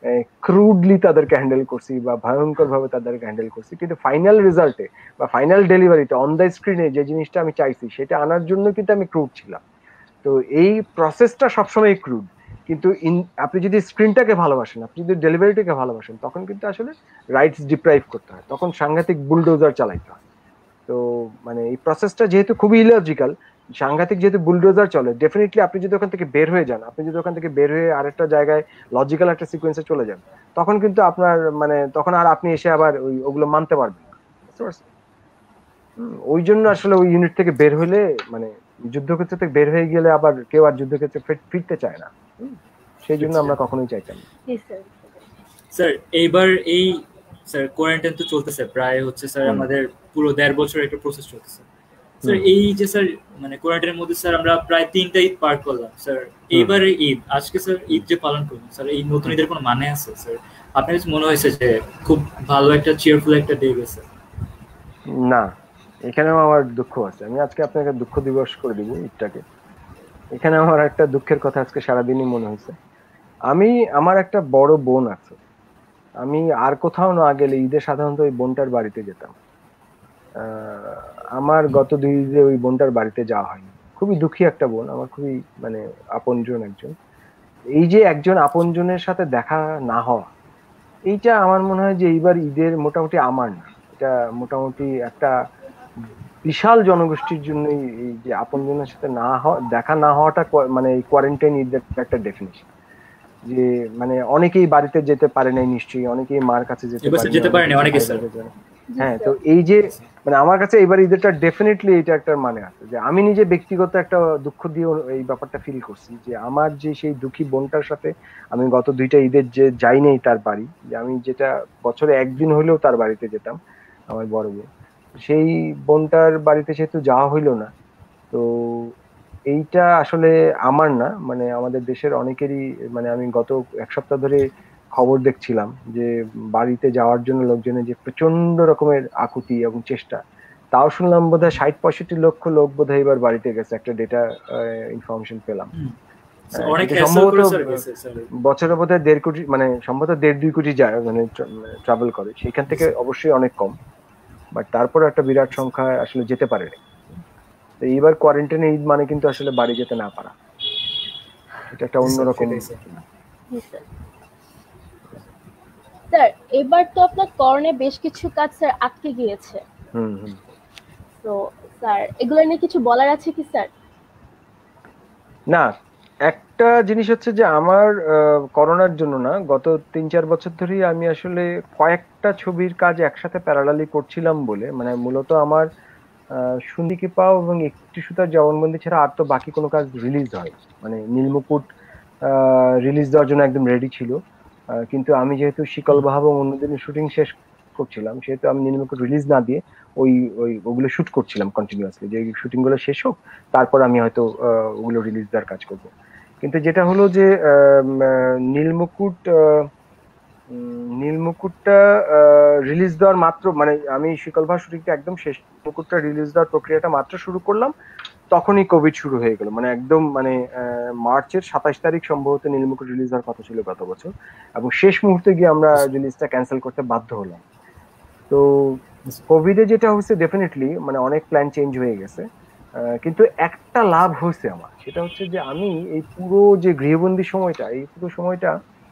ক্রুডলি তাদেরকে হ্যান্ডেল করছি বা ভয়ঙ্কর ভাবে তাদেরকে হ্যান্ডেল করছি, কিন্তু ফাইনাল রেজাল্টে বা ফাইনাল ডেলিভারিতে অন দ্য স্ক্রিনে যে জিনিসটা আমি চাইছি সেটা আনার জন্য কিন্তু আমি ক্রুড ছিলাম। তো এই প্রসেসটা সবসময় ক্রুড, কিন্তু আপনি যদি স্ক্রিনটাকে ভালোবাসেন, আপনি যদি ডেলিভারিটাকে ভালোবাসেন, তখন কিন্তু আসলে রাইটস ডিপ্রাইভ করতে হয়, তখন সাংঘাতিক বুলডোজার চালাইতে হয়। তো মানে এই প্রসেসটা যেহেতু খুবই ইলজিক্যাল, সাংঘাতিক যেহেতু বুলডোজার চলে, ডেফিনেটলি আপনি যদি ওখান থেকে বের হয়ে যান, আপনি যদি ওখান থেকে বের হয়ে আরেকটা জায়গায় লজিক্যাল একটা সিকোয়েন্সে চলে যান, তখন কিন্তু আপনার মানে তখন আর আপনি এসে আবার ওই ওগুলো মানতে পারবেন না, বুঝতে পারছেন? ওই জন্য আসলে ওই ইউনিট থেকে বের হইলে মানে যুদ্ধক্ষেত্র থেকে বের হয়ে গেলে আবার কেউ আর যুদ্ধক্ষেত্রে ফিরতে চায় না, সেই জন্য আমরা কখনোই চাইতাম না।
স্যার এইবার এই স্যার কোয়ারেন্টাইন তো চলতেছে প্রায় হচ্ছে স্যার আমাদের পুরো দেড় বছরের একটা প্রসেস চলতেছে স্যার। এই যে স্যার মানে কোয়ারেন্টাইনের মধ্যে স্যার আমরা প্রায় তিনটা ঈদ পার করলাম স্যার। এইবারে ঈদ আজকে স্যার ঈদ যে পালন করলাম স্যার, এই নতুন ঈদের কোনো মানে আছে স্যার? আপনার কাছে মনে হয়েছে যে খুব ভালো একটা চিয়ারফুল একটা ডে গেছে?
না, এখানেও আমার দুঃখ আছে। আমি আজকে আপনাকে দুঃখ দিবস করে দিব ঈদটাকে। এখানে আমার একটা দুঃখের কথা আজকে সারাদিনই মনে হয়েছে। আমি আমার একটা বড় বোন আছে, আমি আর কোথাও না গেলে ঈদে সাধারণত ওই বোনটার বাড়িতে যেতাম। আমার গত দুই ঈদে ওই বোনটার বাড়িতে যাওয়া হয়নি। খুবই দুঃখী একটা বোন, আমার খুবই মানে আপনজন একজন। এই যে একজন আপনজনের সাথে দেখা না হওয়া, এইটা আমার মনে হয় যে এইবার ঈদের মোটামুটি আমার না, এটা মোটামুটি একটা বিশাল জনগোষ্ঠীর জন্য এই যে আপনজনের সাথে না হওয়া, দেখা না হওয়াটা মানে এই কোয়ারেন্টাইন ঈদের একটা ডেফিনিশন। যে মানে অনেকেই বাড়িতে যেতে পারে নাই, নিশ্চয়ই অনেকেই মার কাছে যেতে পারে না। হ্যাঁ, তো এই যে মানে আমার কাছে এবার ঈদেরটা ডেফিনেটলি এটা একটা মানে আছে যে আমি নিজে ব্যক্তিগত একটা দুঃখ দিয়ে এই ব্যাপারটা ফিল করছি যে আমার যে সেই দুঃখী বোনটার সাথে আমি গত দুইটা ঈদের যে যাই নেই তার বাড়ি, যে আমি যেটা বছরে একদিন হলেও তার বাড়িতে যেতাম, আমার বড় বোন, সেই বোনটার বাড়িতে সেহেতু যাওয়া হইলো না। তো এইটা আসলে আমার না, মানে আমাদের দেশের অনেকেরই, মানে আমি গত এক সপ্তাহ ধরে খবর দেখছিলাম যে বাড়িতে যাওয়ার জন্য লোকজনের যে প্রচন্ড রকমের আকুতি এবং চেষ্টা, তাও শুনলাম বোধহয় ষাট পঁয়ষট্টি লক্ষ লোক বোধহয় এবার বাড়িতে গেছে, একটা ডেটা ইনফরমেশন পেলাম। সম্ভবত বছরে বোধহয় দেড় কোটি, মানে সম্ভবত দেড় দুই কোটি যায় মানে ট্রাভেল করে, সেখান থেকে অবশ্যই অনেক কম, বাট তারপর একটা বিরাট সংখ্যা আসলে যেতে পারেনি। তো এইবার কোয়ারেন্টাইনে ঈদ মানে কিন্তু আসলে বাড়ি যেতে না পারা, এটা একটা অন্যরকম।
স্যার এবার তো আপনার করোনা বেশ কিছু কাজ স্যার আটকে গিয়েছে, হুম হুম তো স্যার এগুলো নিয়ে কিছু বলার আছে কি স্যার?
না, একটা জিনিস হচ্ছে যে আমার করোনার জন্য না, গত তিন চার বছর ধরেই আমি আসলে কয়েকটা ছবির কাজ একসাথে প্যারালালি করছিলাম বলে, মানে মূলত আমার সুন্দরী পাও এবং একটি সুতার জবানবন্দি ছাড়া আর তো বাকি কোনো কাজ রিলিজ হয়, মানে নীলমুকুট রিলিজ দেওয়ার জন্য একদম রেডি ছিল, কিন্তু আমি যেহেতু শিকল বাহা এবং অন্যদিনের শুটিং শেষ করছিলাম, সেহেতু আমি নীলমুকুট রিলিজ না দিয়ে ওই ওই ওগুলো শুট করছিলাম কন্টিনিউয়াসলি, যে শুটিং গুলো শেষ হোক তারপর আমি হয়তো ওগুলো রিলিজ দেওয়ার কাজ করব। কিন্তু যেটা হলো যে নীলমুকুট নীলমুকুটটা রিলিজ দেওয়ার মাত্র, মানে আমি শিকল বাহা শুটিংটা একদম শেষ, মুকুটটা রিলিজ দেওয়ার প্রক্রিয়াটা মাত্র শুরু করলাম, তখনই কোভিড শুরু হয়ে গেল। মানে একদম মানে মার্চের সাতাশ তারিখ সম্ভবত নীলমুকুট রিলিজ হওয়ার কথা ছিল গত বছর, এবং শেষ মুহূর্তে গিয়ে আমরা রিলিজটা ক্যান্সেল করতে বাধ্য হলাম। তো কোভিডে যেটা হচ্ছে ডেফিনেটলি মানে অনেক প্ল্যান চেঞ্জ হয়ে গেছে, কিন্তু একটা লাভ হয়েছে আমার, সেটা হচ্ছে যে আমি এই পুরো যে গৃহবন্দী সময়টা, এই পুরো সময়টা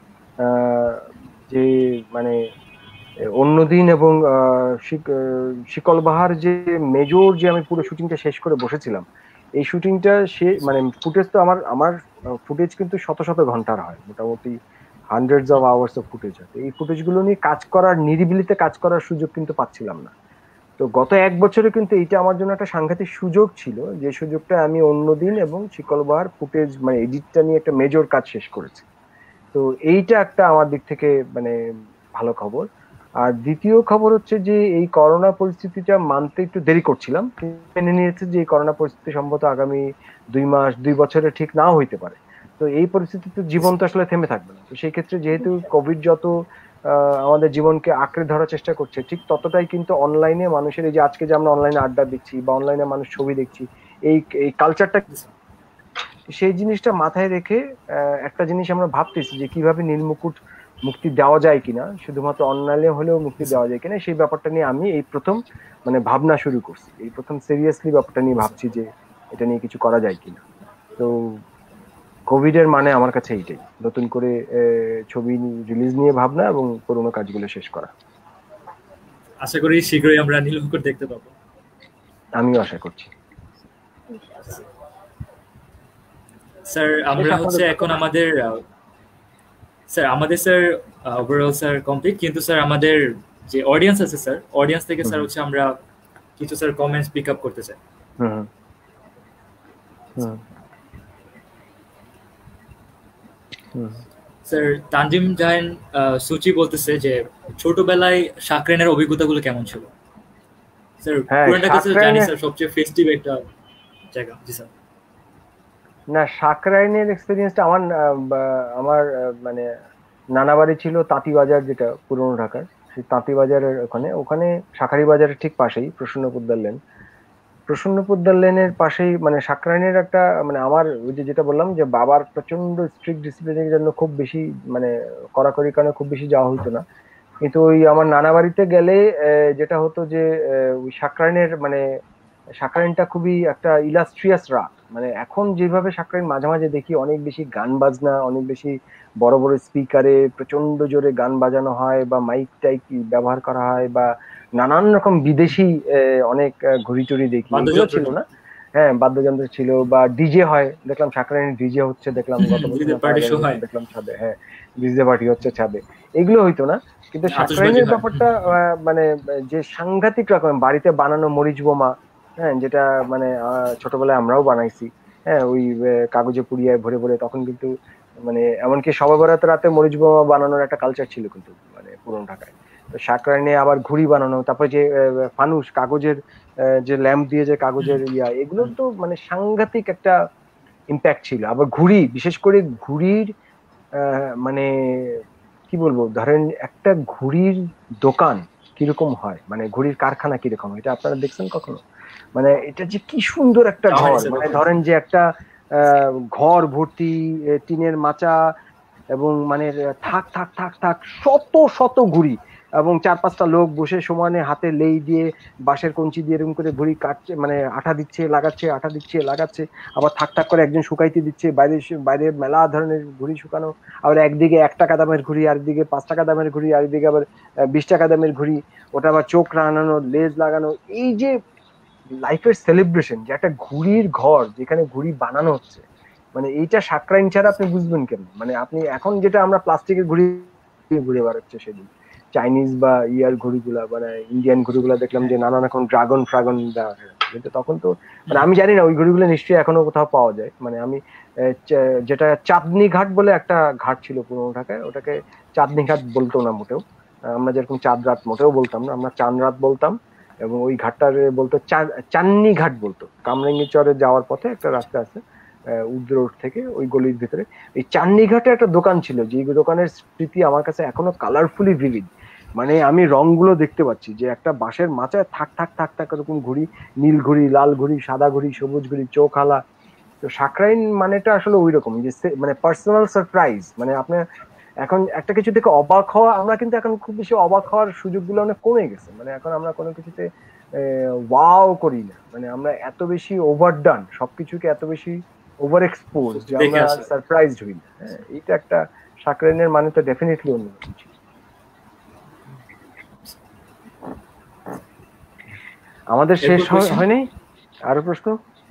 যে মানে অন্যদিন এবং শিকল বাহার যে মেজর যে আমি পুরো শুটিংটা শেষ করে বসেছিলাম, এই শুটিংটা সে মানে ফুটেজ তো আমার আমার ফুটেজ কিন্তু শত শত ঘন্টার হয়, মোটামুটি hundreds of hours of footage হয়। এই ফুটেজগুলো নিয়ে কাজ করার, নিরিবিলিতে কাজ করার সুযোগ কিন্তু পাচ্ছিলাম না। তো গত এক বছরে কিন্তু এইটা আমার জন্য একটা সাংঘাতিক সুযোগ ছিল, যে সুযোগটা আমি অন্যদিন এবং শিকল বাহার ফুটেজ মানে এডিটটা নিয়ে একটা মেজর কাজ শেষ করেছি। তো এইটা একটা আমার দিক থেকে মানে ভালো খবর। আর দ্বিতীয় খবর হচ্ছে যে এই করোনা পরিস্থিতিটা মানতে একটু দেরি করছিলাম, মেনে নিয়েছে যে এই করোনা পরিস্থিতি সম্ভবত আগামী দুই মাস দুই বছরে ঠিক নাও হইতে পারে। তো এই পরিস্থিতিতে জীবন তো আসলে থেমে থাকবে না, তো সেই ক্ষেত্রে যেহেতু কোভিড যত আমাদের জীবনকে আঁকড়ে ধরার চেষ্টা করছে, ঠিক ততটাই কিন্তু অনলাইনে মানুষের, এই যে আজকে যে আমরা অনলাইনে আড্ডা দিচ্ছি বা অনলাইনে মানুষ ছবি দেখছি, এই এই কালচারটা, সেই জিনিসটা মাথায় রেখে একটা জিনিস আমরা ভাবতেছি যে কিভাবে নীলমুকুট মুক্তি দেওয়া যায় কিনা, শুধুমাত্র অনলাইনে হলেও মুক্তি দেওয়া যায় কিনা, সেই ব্যাপারটা নিয়ে আমি এই প্রথম মানে ভাবনা শুরু করছি, এই প্রথম সিরিয়াসলি ব্যাপারটা নিয়ে ভাবছি যে এটা নিয়ে কিছু করা যায় কিনা। তো কোভিড এর মানে আমার কাছে এইটাই, নতুন করে ছবি রিলিজ নিয়ে ভাবনা এবং পুরোনো কাজগুলো শেষ করা।
আশা করি শীঘ্রই আমরা নীলমুকুট দেখতে পাবো।
আমিও আশা করছি।
স্যার আমরা হচ্ছে এখন আমাদের স্যার আমাদের স্যার ওভারঅল স্যার কমপ্লিট, কিন্তু স্যার আমাদের যে অডিয়েন্স আছে স্যার, অডিয়েন্স থেকে স্যার হচ্ছে আমরা কিছু স্যার কমেন্টস পিক আপ করতে চাই। হুম হুম স্যার তানজিম জাহান সুচি বলতেছে যে ছোটবেলায় শাকরেনের অভিজ্ঞতাগুলো কেমন ছিল? স্যার পুরোটা কাছে জানি স্যার সবচেয়ে ফেস্টিভ একটা জায়গা। জি স্যার।
না, শাকরাইনের এক্সপেরিয়েন্সটা আমার আমার মানে নানা বাড়ি ছিল তাঁতিবাজার, যেটা পুরনো ঢাকার, সেই তাঁতিবাজারের ওখানে ওখানে শাঁখারি বাজারের ঠিক পাশেই প্রসন্ন পোদ্দার লেন, প্রসন্ন পোদ্দার লেনের পাশেই মানে শাকরাইনের একটা মানে আমার ওই যে যেটা বললাম যে বাবার প্রচন্ড স্ট্রিক্ট ডিসিপ্লিনের জন্য খুব বেশি মানে কড়াকড়ি কারণে খুব বেশি যাওয়া হইতো না, কিন্তু ওই আমার নানা বাড়িতে গেলে যেটা হতো যে ওই সাকরাইনের মানে সাকরাইনটা খুবই একটা ইলাস্ট্রিয়াস রাগ, মানে এখন যেভাবে সাকরাইন মাঝে মাঝে দেখি অনেক বেশি গান বাজনা, অনেক বেশি বড় বড় স্পিকারে প্রচন্ড জোরে গান বাজানো হয় বা মাইক টাইক ব্যবহার করা হয় বা নানান রকম বিদেশি অনেক ঘুড়ি টুড়ি দেখি, এগুলো ছিল না। হ্যাঁ, বাদ্যযন্ত্র ছিল বা ডিজে হয়, দেখলাম সাকরাইনের ডিজে হচ্ছে, দেখলাম গত বছর দেখলাম ছাদে, হ্যাঁ ডিজে পার্টি হচ্ছে ছাদে, এগুলো হইতো না। কিন্তু সাকরাইনের ব্যাপারটা মানে যে সাংঘাতিক রকম বাড়িতে বানানো মরিচ বোমা, হ্যাঁ যেটা মানে ছোটবেলায় আমরাও বানাইছি, হ্যাঁ ওই কাগজে পুড়িয়ে ভরে ভরে, তখন কিন্তু মানে এমনকি সবে বরাত রাতে মরিচ বোমা বানানোর একটা কালচার ছিল কিন্তু মানে পুরনো ঢাকায়। তো সাকরাইনে আবার ঘুড়ি বানানো, তারপর যে ফানুস কাগজের যে ল্যাম্প দিয়ে যে কাগজের ইয়া, এগুলো তো মানে সাংঘাতিক একটা ইম্প্যাক্ট ছিল। আবার ঘুড়ি, বিশেষ করে ঘুড়ির মানে কি বলবো, ধরেন একটা ঘুড়ির দোকান কিরকম হয়, মানে ঘুড়ির কারখানা কিরকম, এটা আপনারা দেখছেন কখনো? মানে এটা যে কি সুন্দর একটা ঘর, মানে ধরেন যে একটা ঘর ভর্তি টিনের মাচা এবং মানে থাক থাক থাক থাক শত শত ঘুড়ি, এবং চার পাঁচটা লোক বসে সমানে হাতে লেই দিয়ে বাঁশের কঞ্চি দিয়ে এরকম করে ঘুড়ি কাটছে, মানে আঠা দিচ্ছে লাগাচ্ছে, আঠা দিচ্ছে লাগাচ্ছে, আবার থাক থাক করে একজন শুকাইতে দিচ্ছে, বাইরে বাইরে মেলা ধরনের ঘুড়ি শুকানো, আবার একদিকে এক টাকা দামের ঘুড়ি, আরেকদিকে পাঁচ টাকা দামের ঘুড়ি, আরেকদিকে আবার বিশ টাকা দামের ঘুড়ি, ওটা আবার চোখ রাঙানো, লেজ লাগানো, এই যে লাইফের সেলিব্রেশন, যে একটা ঘুড়ির ঘর যেখানে ঘুড়ি বানানো হচ্ছে, মানে এইটা সাকরাইন ছাড়া আপনি বুঝবেন কেন? মানে আপনি এখন যেটা আমরা প্লাস্টিকের ঘুড়ি ঘুরে বেড়াচ্ছে, সেদিন চাইনিজ বা ইয়ার ঘুড়িগুলা মানে ইন্ডিয়ান ঘুড়িগুলা দেখলাম যে নানান রকম ড্রাগন ফ্রাগন দেওয়া হয়, কিন্তু তখন তো মানে আমি জানি না ওই ঘুড়িগুলো নিশ্চয়ই এখনো কোথাও পাওয়া যায়। মানে আমি যেটা চাঁদনি ঘাট বলে একটা ঘাট ছিল পুরনো ঢাকায়, ওটাকে চাঁদনি ঘাট বলতো না মোটেও, আমরা যেরকম চাঁদ রাত মোটেও বলতাম না, আমরা চাঁদ রাত বলতাম, এবং ওই ঘাটটার বলতো চান্নি ঘাট বলতো। কামরাঙ্গি চরে যাওয়ার পথে একটা রাস্তা আছে উদ্র রোড থেকে, ওই গলির ভিতরে এই চান্নি ঘাটে একটা দোকান ছিল, যে দোকানের স্মৃতি আমার কাছে এখনো কালারফুলি ভিভিড। মানে আমি রংগুলো দেখতে পাচ্ছি যে একটা বাঁশের মাচায় থাক থাক থাক থাক এরকম ঘুড়ি, নীল ঘুড়ি, লাল ঘুড়ি, সাদা ঘুড়ি, সবুজ ঘুড়ি, চোখ হালা। তো সাকরাইন মানেটা আসলে ওই রকম, যে মানে পার্সোনাল সারপ্রাইজ, মানে আপনার এখন একটা কিছু থেকে অবাক হওয়া, আমরা কিন্তু এখন খুব বেশি অবাক হওয়ার সুযোগগুলো অনেক কমে গেছে, মানে এখন আমরা কোনো কিছুতে ওয়াও করি না, মানে আমরা এত বেশি ওভারডান, সবকিছুকে এত বেশি ওভার এক্সপোজ যে আমরা সারপ্রাইজড হই না। হ্যাঁ, এইটা একটা সাকরাইনের মানে তো ডেফিনেটলি অন্যরকম ছিল। আমাদের শেষ হয়নি, আরো প্রশ্ন?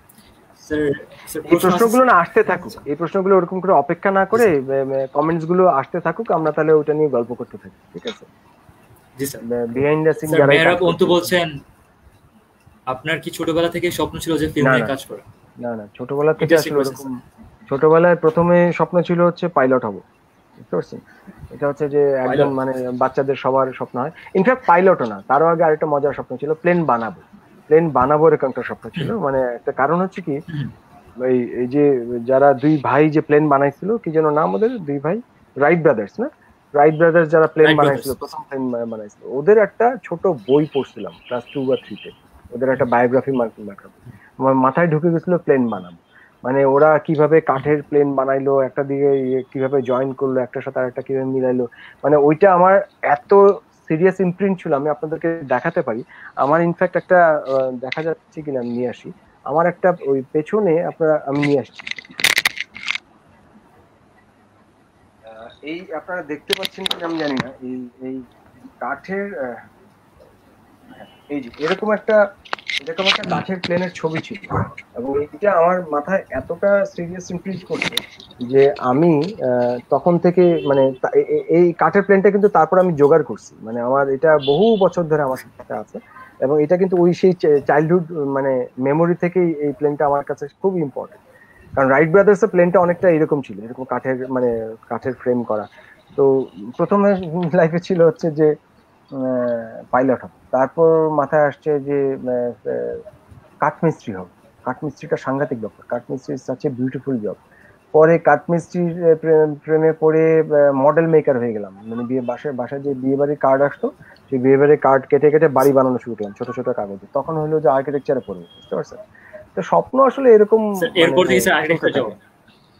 এই প্রশ্নগুলো না আসতে থাকুক, এই প্রশ্নগুলো ওরকম করে অপেক্ষা না করে কমেন্টস গুলো আসতে থাকুক, আমরা তাহলে ওটা নিয়ে গল্প করতে থাকি, ঠিক আছে?
জি স্যার।
বিহাইন্ড দ্য সিন যারা
মেহরাব অন্তু বলছেন, আপনার কি ছোটবেলা থেকে স্বপ্ন ছিল যে ফিল্মে কাজ করা?
না না, ছোটবেলা থেকে আসলে এরকম, ছোটবেলায় প্রথমে স্বপ্ন ছিল হচ্ছে পাইলট হব, বুঝতে পারছেন? এটা হচ্ছে যে একদম মানে বাচ্চাদের সবার স্বপ্ন হয়, ইনফ্যাক্ট পাইলটও না, তারও আগে আরেকটা মজার স্বপ্ন ছিল, প্লেন বানাবো, প্লেন বানাবো এরকম একটা স্বপ্ন ছিল। মানে একটা কারণ হচ্ছে কি, এই এই যে যারা দুই ভাই যে প্লেন বানাইছিল, কি যেন নাম ওদের, দুই ভাই রাইট ব্রাদার্স না, রাইট ব্রাদার্স যারা প্লেন বানাইছিল, প্রথম প্লেন বানাইছিল, ওদের একটা ছোট বই পড়ছিলাম ক্লাস টু বা থ্রিতে, ওদের একটা বায়োগ্রাফি মার্কার, আমার মাথায় ঢুকে গেছিল প্লেন বানাবো। মানে ওরা কিভাবে কাঠের প্লেন বানাইলো, একটা দিকে কিভাবে জয়েন করলো, একটার সাথে আরেকটা কিভাবে মিলাইলো, মানে ওইটা আমার এত সিরিয়াস ইমপ্রিন্ট ছিল, আমি আপনাদেরকে দেখাতে পারি। আমার ইনফ্যাক্ট একটা দেখা যাচ্ছে কিনা, আমি নিয়ে আসি, আমার একটা ওই পেছনে আপনারা, আমি নিয়ে আসছি, এই আপনারা দেখতে পাচ্ছেন কিনা আমি জানি না, এই এই কাঠের এই যে এরকম একটা এরকম একটা কাঠের প্লেনের ছবি ছিল, এবং এটা আমার মাথায় এতটা সিরিয়াস ইমপ্রিন্ট করছে যে আমি তখন থেকে মানে এই কাঠের প্লেনটা কিন্তু তারপর আমি জোগাড় করছি, মানে আমার এটা বহু বছর ধরে আমার সাথে আছে, এবং এটা কিন্তু ওই সেই চাইল্ডহুড মানে মেমোরি থেকেই এই প্লেনটা আমার কাছে খুব ইম্পর্টেন্ট। কারণ রাইট ব্রাদার্স এর প্লেনটা অনেকটা এরকম ছিল, এরকম কাঠের মানে কাঠের ফ্রেম করা। তো প্রথমে লাইফে ছিল হচ্ছে যে পাইলট হবে, তারপর মাথায় আসছে যে কাঠমিস্ত্রি হবে, কাঠমিস্ত্রিটা সাংঘাতিক ব্যাপার, কাঠমিস্ত্রি is such a beautiful job. পরে কাঠমিস্ত্রির প্রেমে পড়ে মডেল মেকার হয়ে গেলাম, মানে বিয়ে বাসায় বাসায় যে বিয়ে বাড়ির কার্ড আসতো, সেই বিয়ে বাড়ির কার্ড কেটে কেটে বাড়ি বানানো শুরু করলাম ছোট ছোট কাগজে, তখন হলো যে আর্কিটেকচারে পড়বো, বুঝতে পারছেন? তো স্বপ্ন আসলে এরকম,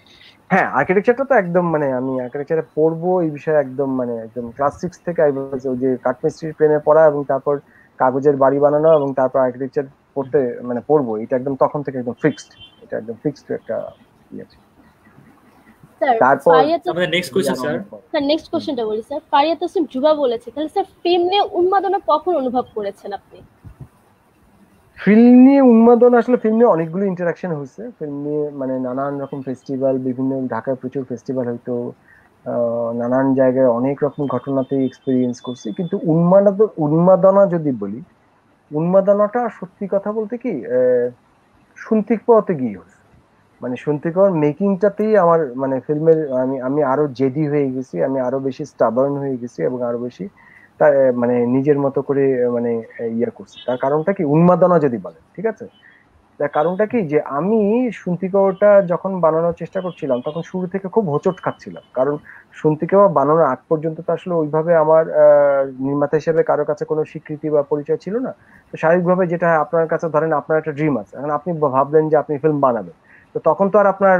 হ্যাঁ, আর্কিটেকচারটা তো একদম মানে আমি আর্কিটেকচারে পড়বো এই বিষয়ে একদম মানে একদম ক্লাস সিক্স থেকে আই ওয়াজ ওই যে কাঠমিস্ত্রির প্লেনে পড়া এবং তারপর কাগজের বাড়ি বানানো এবং তারপর আর্কিটেকচার পড়তে মানে পড়বো, এটা একদম তখন থেকে একদম ফিক্সড, এটা একদম ফিক্সড একটা ইয়ে আছে।
স্যার
তারপর
আমাদের next question sir
sir next কোশ্চেনটা বলি স্যার। ফারিয়া তাসনিম যুবা বলেছে, তাহলে স্যার ফিল্ম নিয়ে উন্মাদনা কখন অনুভব করেছেন আপনি?
ফিল্ম নিয়ে উন্মাদনা আসলে ফিল্ম নিয়ে অনেকগুলো ইন্টারাকশন হয়েছে, ফিল্ম নিয়ে মানে নানান রকম ফেস্টিভ্যাল, বিভিন্ন ঢাকায় প্রচুর ফেস্টিভ্যাল হয়তো, নানান জায়গায় অনেক রকম ঘটনাতে এক্সপিরিয়েন্স করছি, কিন্তু উন্মাদনা উন্মাদনা যদি বলি, উন্মাদনাটা সত্যি কথা বলতে কি শুনতে পাওয়াতে গিয়ে হয়েছে, মানে শুনতে পাওয়ার মেকিংটাতেই আমার মানে ফিল্মের আমি আমি আরো জেদি হয়ে গেছি, আমি আরো বেশি স্টাবার্ন হয়ে গেছি এবং আরো বেশি তার মানে নিজের মতো করে মানে ইয়ে করছি। তার কারণটা কি উন্মাদনা যদি বলে, ঠিক আছে, তার কারণটা কি যে আমি শুনতিকাওয়াটা যখন বানানোর চেষ্টা করছিলাম তখন শুরু থেকে খুব হোঁচট খাচ্ছিলাম, কারণ শুনতিকাওয়া বানানোর আগ পর্যন্ত তো আসলে ওইভাবে আমার নির্মাতা হিসেবে কারো কাছে কোনো স্বীকৃতি বা পরিচয় ছিল না। তো স্বাভাবিকভাবে যেটা আপনার কাছে ধরেন আপনার একটা ড্রিম আছে, এখন আপনি ভাবলেন যে আপনি ফিল্ম বানাবেন, তো তখন তো আর আপনার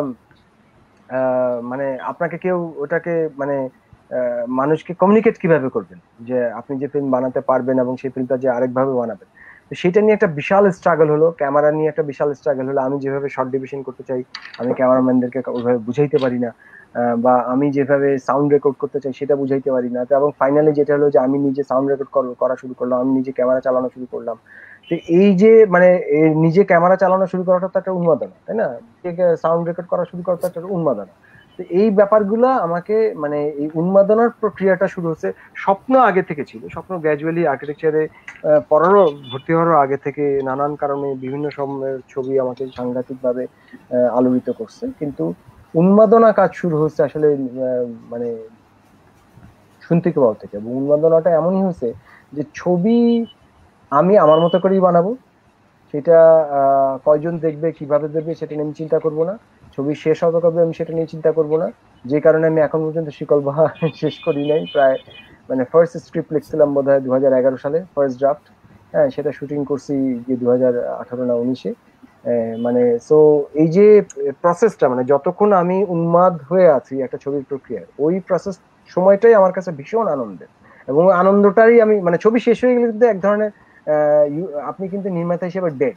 মানে আপনাকে কেউ ওটাকে মানে মানুষকে কমিউনিকেট কিভাবে করবেন যে আপনি যে ফিল্ম বানাতে পারবেন এবং সেই ফিল্মটা যে আরেকভাবে বানাবেন, তো সেটা নিয়ে একটা বিশাল স্ট্রাগল হলো, ক্যামেরা নিয়ে একটা বিশাল স্ট্রাগল হলো। আমি যেভাবে শর্ট ডিভিশন করতে চাই আমি ক্যামেরাম্যানদেরকে ওইভাবে বুঝাইতে পারি না, বা আমি যেভাবে সাউন্ড রেকর্ড করতে চাই সেটা বুঝাইতে পারি না। এবং ফাইনালি যেটা হলো যে আমি নিজে সাউন্ড রেকর্ড করা শুরু করলাম, আমি নিজে ক্যামেরা চালানো শুরু করলাম। তো এই যে মানে নিজে ক্যামেরা চালানো শুরু করাটা তো একটা উন্মাদনা, তাই না, সাউন্ড রেকর্ড করা শুরু করাটা একটা উন্মাদনা। তো এই ব্যাপারগুলো আমাকে মানে এই উন্মাদনার প্রক্রিয়াটা শুরু হচ্ছে, স্বপ্ন আগে থেকে ছিল, স্বপ্ন গ্র্যাজুয়ালি আর্কিটেকচারে পড়ারও ভর্তি হওয়ারও আগে থেকে নানান কারণে বিভিন্ন সময়ের ছবি আমাকে সাংঘাতিকভাবে আলোড়িত করছে, কিন্তু উন্মাদনা কাজ শুরু হচ্ছে আসলে মানে শুনতে পাওয়া থেকে। এবং উন্মাদনাটা এমনই হয়েছে যে ছবি আমি আমার মতো করেই বানাবো, সেটা কয়জন দেখবে কিভাবে দেখবে সেটা নিয়ে আমি চিন্তা করবো না, ছবি শেষ হবে কবে আমি সেটা নিয়ে চিন্তা করবো না, যে কারণে আমি এখন পর্যন্ত শিকল বাহা শেষ করি নাই। প্রায় মানে ফার্স্ট স্ক্রিপ্ট লিখছিলাম বোধ হয় দু হাজার এগারো সালে, ফার্স্ট ড্রাফট, হ্যাঁ সেটা শুটিং করছি যে দু হাজার আঠারো না উনিশে। মানে সো এই যে প্রসেসটা মানে যতক্ষণ আমি উন্মাদ হয়ে আছি একটা ছবির প্রক্রিয়ায়, ওই প্রসেস সময়টাই আমার কাছে ভীষণ আনন্দের, এবং আনন্দটারই আমি মানে ছবি শেষ হয়ে গেলে কিন্তু এক ধরনের আপনি কিন্তু নির্মাতা হিসেবে ডেড।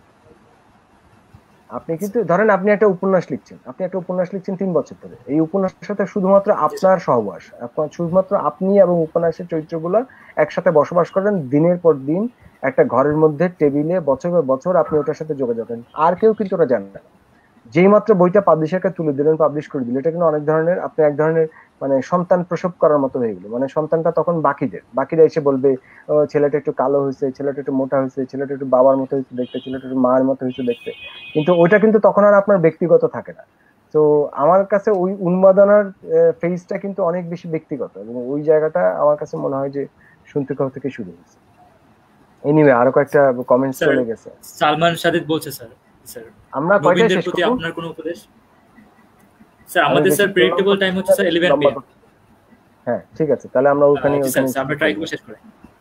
আপনি কিন্তু ধরেন আপনি একটা উপন্যাস লিখছেন, আপনি একটা উপন্যাস লিখছেন তিন বছর ধরে, এই উপন্যাসের সাথে শুধুমাত্র আপনার সহবাস, আপনার শুধুমাত্র আপনি এবং উপন্যাসের চরিত্রগুলো একসাথে বসবাস করেন দিনের পর দিন একটা ঘরের মধ্যে টেবিলে বছর পর বছর আপনি ওটার সাথে যোগাযোগ করেন, আর কেউ কিন্তু ওটা জানে না। যেই মাত্র বইটা পাবলিশারকে তুলে দিলেন, পাবলিশ করে দিলেন, এটা কিন্তু অনেক ধরনের আপনি এক ধরনের মানে সন্তান প্রসব করার মতো হয়ে গেল। মানে সন্তানটা তখন বাকিদের, বাকিরা এসে বলবে ছেলেটা একটু কালো হয়েছে, ছেলেটা একটু মোটা হয়েছে, ছেলেটা একটু বাবার মতো হয়েছে দেখতে, ছেলেটা একটু মায়ের মতো হয়েছে দেখতে, কিন্তু ওইটা কিন্তু তখন আর আপনার ব্যক্তিগত থাকে না। তো আমার কাছে ওই উন্মাদনার ফেজটা কিন্তু অনেক বেশি ব্যক্তিগত, এবং ওই জায়গাটা আমার কাছে মনে হয় যে শুনতে কাউ থেকে শুরু হয়েছে। এনিওয়ে আরো কয়েকটা কমেন্টস চলে গেছে।
সালমান সাদিদ বলছে স্যার স্যার
আমরা কয়টা শেষ
করব? আপনার কোনো উপদেশ স্যার? আমাদের স্যার প্রেডিক্টেবল টাইম হচ্ছে স্যার এগারো পি এম।
হ্যাঁ ঠিক আছে, তাহলে আমরা ওখানে
ওখানে আমরা ট্রাই করব শেষ করে।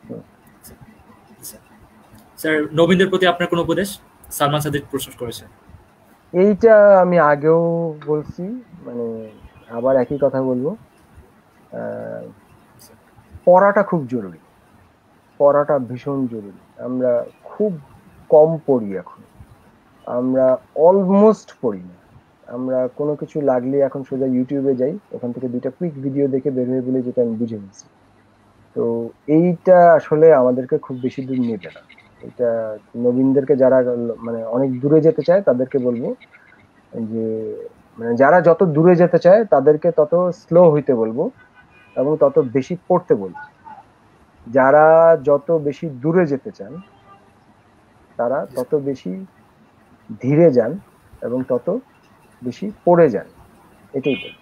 স্যার নবীনদের প্রতি আপনার কোনো উপদেশ? সালমান সাদিদ প্রশ্ন করেছে।
এইটা আমি আগেও বলছি, মানে আবার একই কথা বলবো, পড়াটা খুব জরুরি, পড়াটা ভীষণ জরুরি। আমরা খুব কম পড়ি এখন, আমরা অলমোস্ট পড়ি না। আমরা কোনো কিছু লাগলে এখন সোজা ইউটিউবে যাই, ওখান থেকে দুইটা কুইক ভিডিও দেখে বের হয়ে বলে যেটা আমি বুঝে নিচ্ছি। তো এইটা আসলে আমাদেরকে খুব বেশি দূর নেবে না। এটা নবীনদেরকে যারা মানে অনেক দূরে যেতে চায় তাদেরকে বলবো যে মানে যারা যত দূরে যেতে চায় তাদেরকে তত স্লো হইতে বলবো এবং তত বেশি পড়তে বলবো। যারা যত বেশি দূরে যেতে চান তারা তত বেশি ধীরে যান এবং তত বেশি পড়ে যান, এটাই বল।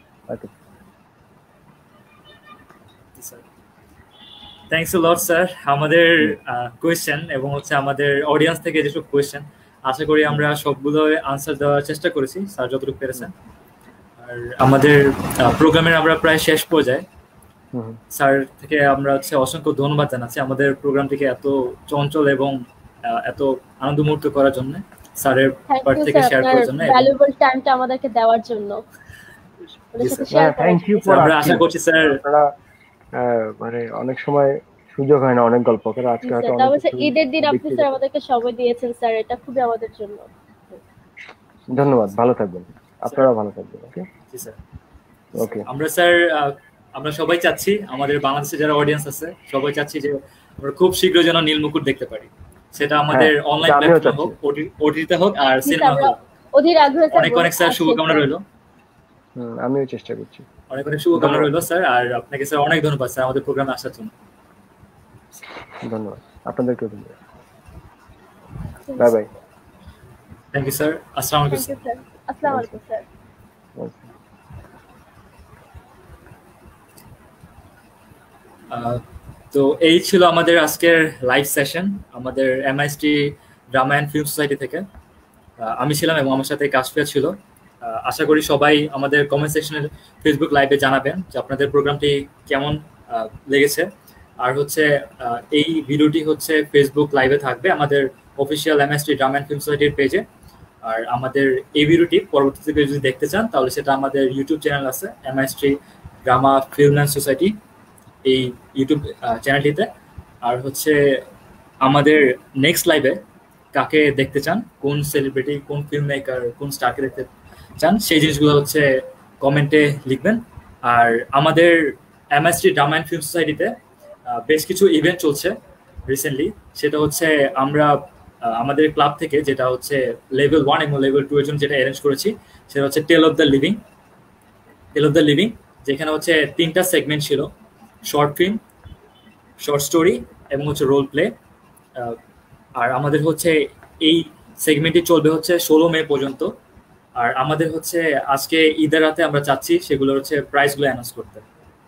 Thanks a lot sir. আমাদের কোয়েশ্চেন এবং হচ্ছে আমাদের অডিয়েন্স থেকে যেসব কোয়েশ্চেন আশা করি আমরা সবগুলো আনসার দেওয়ার চেষ্টা করেছি স্যার যতটুকু পেরেছেন। আর আমাদের প্রোগ্রামের আমরা প্রায় শেষ পর্যায়ে, স্যার থেকে আমরা হচ্ছে অসংখ্য ধন্যবাদ জানাচ্ছি আমাদের প্রোগ্রামটিকে এত চঞ্চল এবং এত আনন্দ মুহূর্ত করার জন্য, স্যারের পার্ট থেকে শেয়ার করার জন্য,
ভ্যালুয়েবল টাইমটা আমাদেরকে দেওয়ার জন্য।
থ্যাংক ইউ ফর
আমরা আশা করছি স্যার
আপনারা মানে অনেক সময় সুযোগ হয় না অনেক গল্প করে, আজকে হয়তো অনেক
ঈদের দিন আপনি স্যার আমাদেরকে সময় দিয়েছেন স্যার, এটা খুবই আমাদের জন্য
ধন্যবাদ। ভালো থাকবেন, আপনারা ভালো থাকবেন। ওকে
জি স্যার।
ওকে
আমরা স্যার আমরা সবাই চাচ্ছি, আমাদের বাংলাদেশে যারা অডিয়েন্স আছে সবাই চাচ্ছি যে আমরা খুব শীঘ্র যেন নীল মুকুট দেখতে পারি, সেটা আমাদের অনলাইন প্ল্যাটফর্ম হোক, ওটিটিতে হোক আর সিনেমা হোক।
অধীর আগ্রহে
অনেক অনেক স্যার শুভকামনা রইল।
হুম আমিও চেষ্টা করছি।
অনেক অনেক শুভকামনা রইল স্যার, আর আপনাকে স্যার অনেক ধন্যবাদ স্যার আমাদের প্রোগ্রামে আসার জন্য।
ধন্যবাদ আপনাদেরকেও ধন্যবাদ। Bye bye.
Thank you sir. আসসালামু আলাইকুম
স্যার। আসসালামু আলাইকুম স্যার।
তো এই ছিল আমাদের আজকের লাইভ সেশন আমাদের MIST drama and film society থেকে। আমি ছিলাম এবং আমার সাথে কাশফিয়া ছিল। আশা করি সবাই আমাদের কমেন্ট সেকশনের ফেসবুক লাইভে জানাবেন যে আপনাদের প্রোগ্রামটি কেমন লেগেছে। আর হচ্ছে এই ভিডিওটি হচ্ছে ফেসবুক লাইভে থাকবে আমাদের official MIST drama and film সোসাইটির পেজে। আর আমাদের এই ভিডিওটি পরবর্তীতে যদি দেখতে চান তাহলে সেটা আমাদের ইউটিউব চ্যানেল আছে MIST drama film and society এই ইউটিউব চ্যানেলটিতে। আর হচ্ছে আমাদের নেক্সট লাইভে কাকে দেখতে চান, কোন সেলিব্রিটি, কোন ফিল্ম মেকার, কোন স্টারকে দেখতে চান, সেই জিনিসগুলো হচ্ছে কমেন্টে লিখবেন। আর আমাদের এমআইএসটি ড্রামা অ্যান্ড ফিল্ম সোসাইটিতে বেশ কিছু ইভেন্ট চলছে রিসেন্টলি। সেটা হচ্ছে আমরা আমাদের ক্লাব থেকে যেটা হচ্ছে লেভেল ওয়ান এবং লেভেল টু এর জন্য যেটা অ্যারেঞ্জ করেছি সেটা হচ্ছে tale of the living. Tale of the living যেখানে হচ্ছে তিনটা সেগমেন্ট ছিল, শর্ট ফিল্ম, শর্ট স্টোরি এবং হচ্ছে রোল প্লে। আর আমাদের হচ্ছে এই সেগমেন্টটি চলবে হচ্ছে ষোলো মে পর্যন্ত। আর আমাদের হচ্ছে আজকে ঈদের রাতে আমরা চাচ্ছি সেগুলো হচ্ছে প্রাইসগুলো অ্যানাউন্স করতে।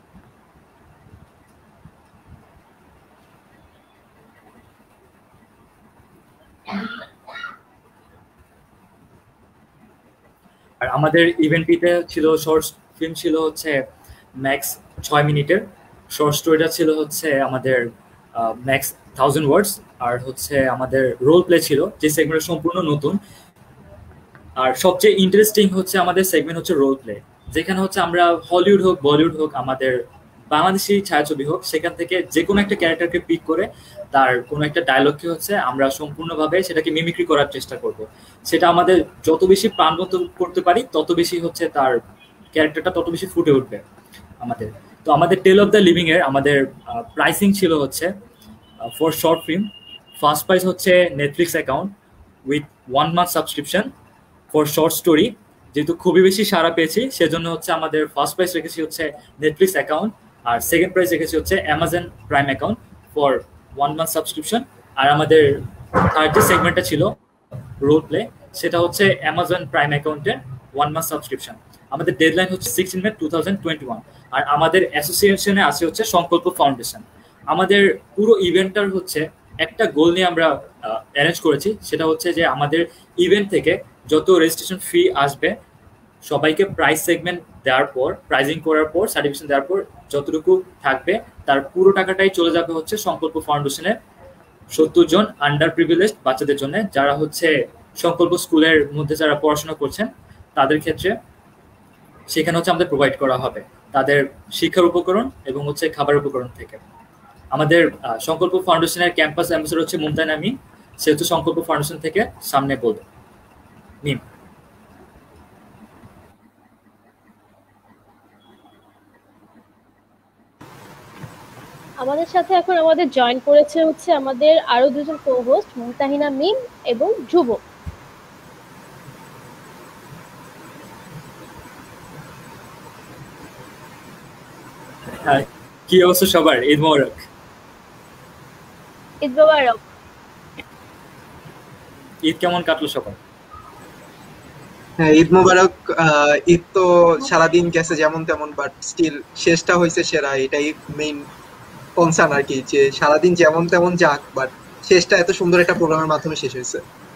আর আমাদের ইভেন্টটিতে ছিল শর্ট ফিল্ম ছিল হচ্ছে ম্যাক্স ছয় মিনিটের, শর্ট স্টোরিটা ছিল হচ্ছে আমাদের ম্যাক্স থাউজেন্ড ওয়ার্ডস, আর হচ্ছে আমাদের রোল প্লে ছিল যে সেগমেন্ট সম্পূর্ণ নতুন। আর সবচেয়ে ইন্টারেস্টিং হচ্ছে আমাদের সেগমেন্ট হচ্ছে রোল প্লে, যেখানে হচ্ছে আমরা হলিউড হোক বলিউড হোক আমাদের বাংলাদেশি ছায়াছবি হোক সেখান থেকে যে কোনো একটা ক্যারেক্টারকে পিক করে তার কোনো একটা ডায়লগকে হচ্ছে আমরা সম্পূর্ণভাবে সেটাকে মিমিক্রি করার চেষ্টা করব। সেটা আমাদের যত বেশি প্রাণবন্ত করতে পারি তত বেশি হচ্ছে তার ক্যারেক্টারটা তত বেশি ফুটে উঠবে আমাদের। তো আমাদের টেল অফ দ্য লিভিং এর আমাদের প্রাইসিং ছিল হচ্ছে for short film first price হচ্ছে Netflix account with one month subscription. For short story যেহেতু খুবই বেশি সাড়া পেয়েছি সেজন্য হচ্ছে আমাদের ফার্স্ট প্রাইস রেখেছি হচ্ছে নেটফ্লিক্স অ্যাকাউন্ট, আর সেকেন্ড প্রাইস রেখেছি হচ্ছে Amazon Prime account for one month subscription. আর আমাদের থার্ড যে সেগমেন্টটা ছিল রোল প্লে সেটা হচ্ছে অ্যামাজন প্রাইম অ্যাকাউন্টের ওয়ান মান্থ সাবস্ক্রিপশন। আমাদের ডেডলাইন হচ্ছে sixteen May two thousand twenty one. আর আমাদের অ্যাসোসিয়েশনে আছে হচ্ছে সংকল্প ফাউন্ডেশন। আমাদের পুরো ইভেন্টটার হচ্ছে একটা গোল নিয়ে আমরা অ্যারেঞ্জ করেছি, সেটা হচ্ছে যে আমাদের ইভেন্ট থেকে যত রেজিস্ট্রেশন ফি আসবে সবাইকে প্রাইস সেগমেন্ট দেওয়ার পর, প্রাইজিং করার পর, সার্টিফিকেশন দেওয়ার পর যতটুকু থাকবে তার পুরো টাকাটাই চলে যাবে হচ্ছে সংকল্প ফাউন্ডেশনের সত্তর জন আন্ডার প্রিভিলেজড বাচ্চাদের জন্য, যারা হচ্ছে সংকল্প স্কুলের মধ্যে যারা পড়াশোনা করছেন তাদের ক্ষেত্রে সেখানে হচ্ছে আমাদের প্রোভাইড করা হবে তাদের শিক্ষার উপকরণ এবং হচ্ছে খাবার উপকরণ থেকে। আমাদের সংকল্প ফাউন্ডেশনের ক্যাম্পাস অ্যাম্বাসেডর হচ্ছে মুমতাহিনা মিম, সে হচ্ছে সংকল্প ফাউন্ডেশন থেকে সামনে বলবে। মিম।
আমাদের সাথে এখন আমাদের জয়েন করেছে হচ্ছে আমাদের আরো দুজন কো-হোস্ট মুমতাহিনা মিম এবং ধ্রুব।
কি অবস্থা সবার? ঈদ মোবারক।
ঈদ মোবারক।
ঈদ কেমন কাটলো সবার?
হ্যাঁ ঈদ মোবারক। ঈদ তো সারাদিন গেছে যেমন তেমন, বাট স্টিল শেষটা হয়েছে সেরা, এটাই মেইন কনসার্ন আর কি, যে সারাদিন যেমন তেমন যাক বাট শেষটা এত সুন্দর একটা প্রোগ্রামের মাধ্যমে শেষ হয়েছে।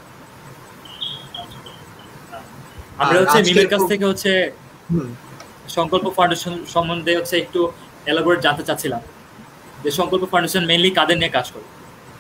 আমরা হচ্ছে মিমের কাছ থেকে হচ্ছে সংকল্প ফাউন্ডেশন সম্বন্ধে হচ্ছে একটু এলাবোরেট জানতে চাচ্ছিলাম যে সংকল্প ফাউন্ডেশন মেইনলি কাদের নিয়ে কাজ করে।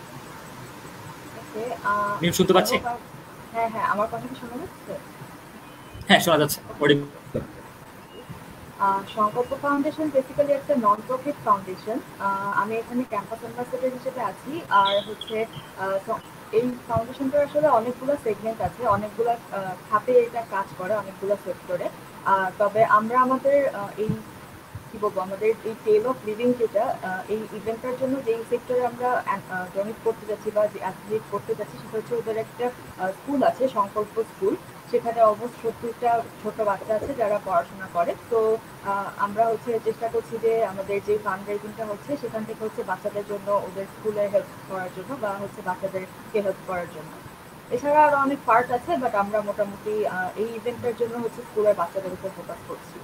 মিম শুনতে পাচ্ছি?
হ্যাঁ হ্যাঁ আমার কথা কি শোনা যাচ্ছে?
হ্যাঁ শোনা যাচ্ছে।
সংকল্প ফাউন্ডেশন বেসিক্যালি একটা নন প্রফিট ফাউন্ডেশন। আমি এখানে ক্যাম্পাস অ্যাম্বাসেডর হিসেবে আছি। আর হচ্ছে এই ফাউন্ডেশনটার আসলে অনেকগুলো সেগমেন্ট আছে, অনেকগুলো খাতে এটা কাজ করে, অনেকগুলো সেক্টরে। তবে আমরা আমাদের এই কি বলবো আমাদের এই টেল অফ লিভিং যেটা এই ইভেন্টের জন্য যেই সেক্টরে আমরা ডোনেট করতে যাচ্ছি বা যে অ্যাফিলিয়েট করতে যাচ্ছি সেটা হচ্ছে ওদের একটা স্কুল আছে, সংকল্প স্কুল। সেখানে অলমোস্ট সত্তরটা ছোট বাচ্চা আছে যারা পড়াশোনা করে। তো আমরা হচ্ছে চেষ্টা করছি যে আমাদের যে ফান্ড রেজিংটা হচ্ছে সেখান থেকে হচ্ছে বাচ্চাদের জন্য ওদের স্কুলে হেল্প করার জন্য বা হচ্ছে বাচ্চাদেরকে হেল্প করার জন্য। এছাড়া আরো অনেক পার্ট আছে, বাট আমরা মোটামুটি এই ইভেন্টের জন্য হচ্ছে স্কুলের বাচ্চাদের উপর ফোকাস করছি।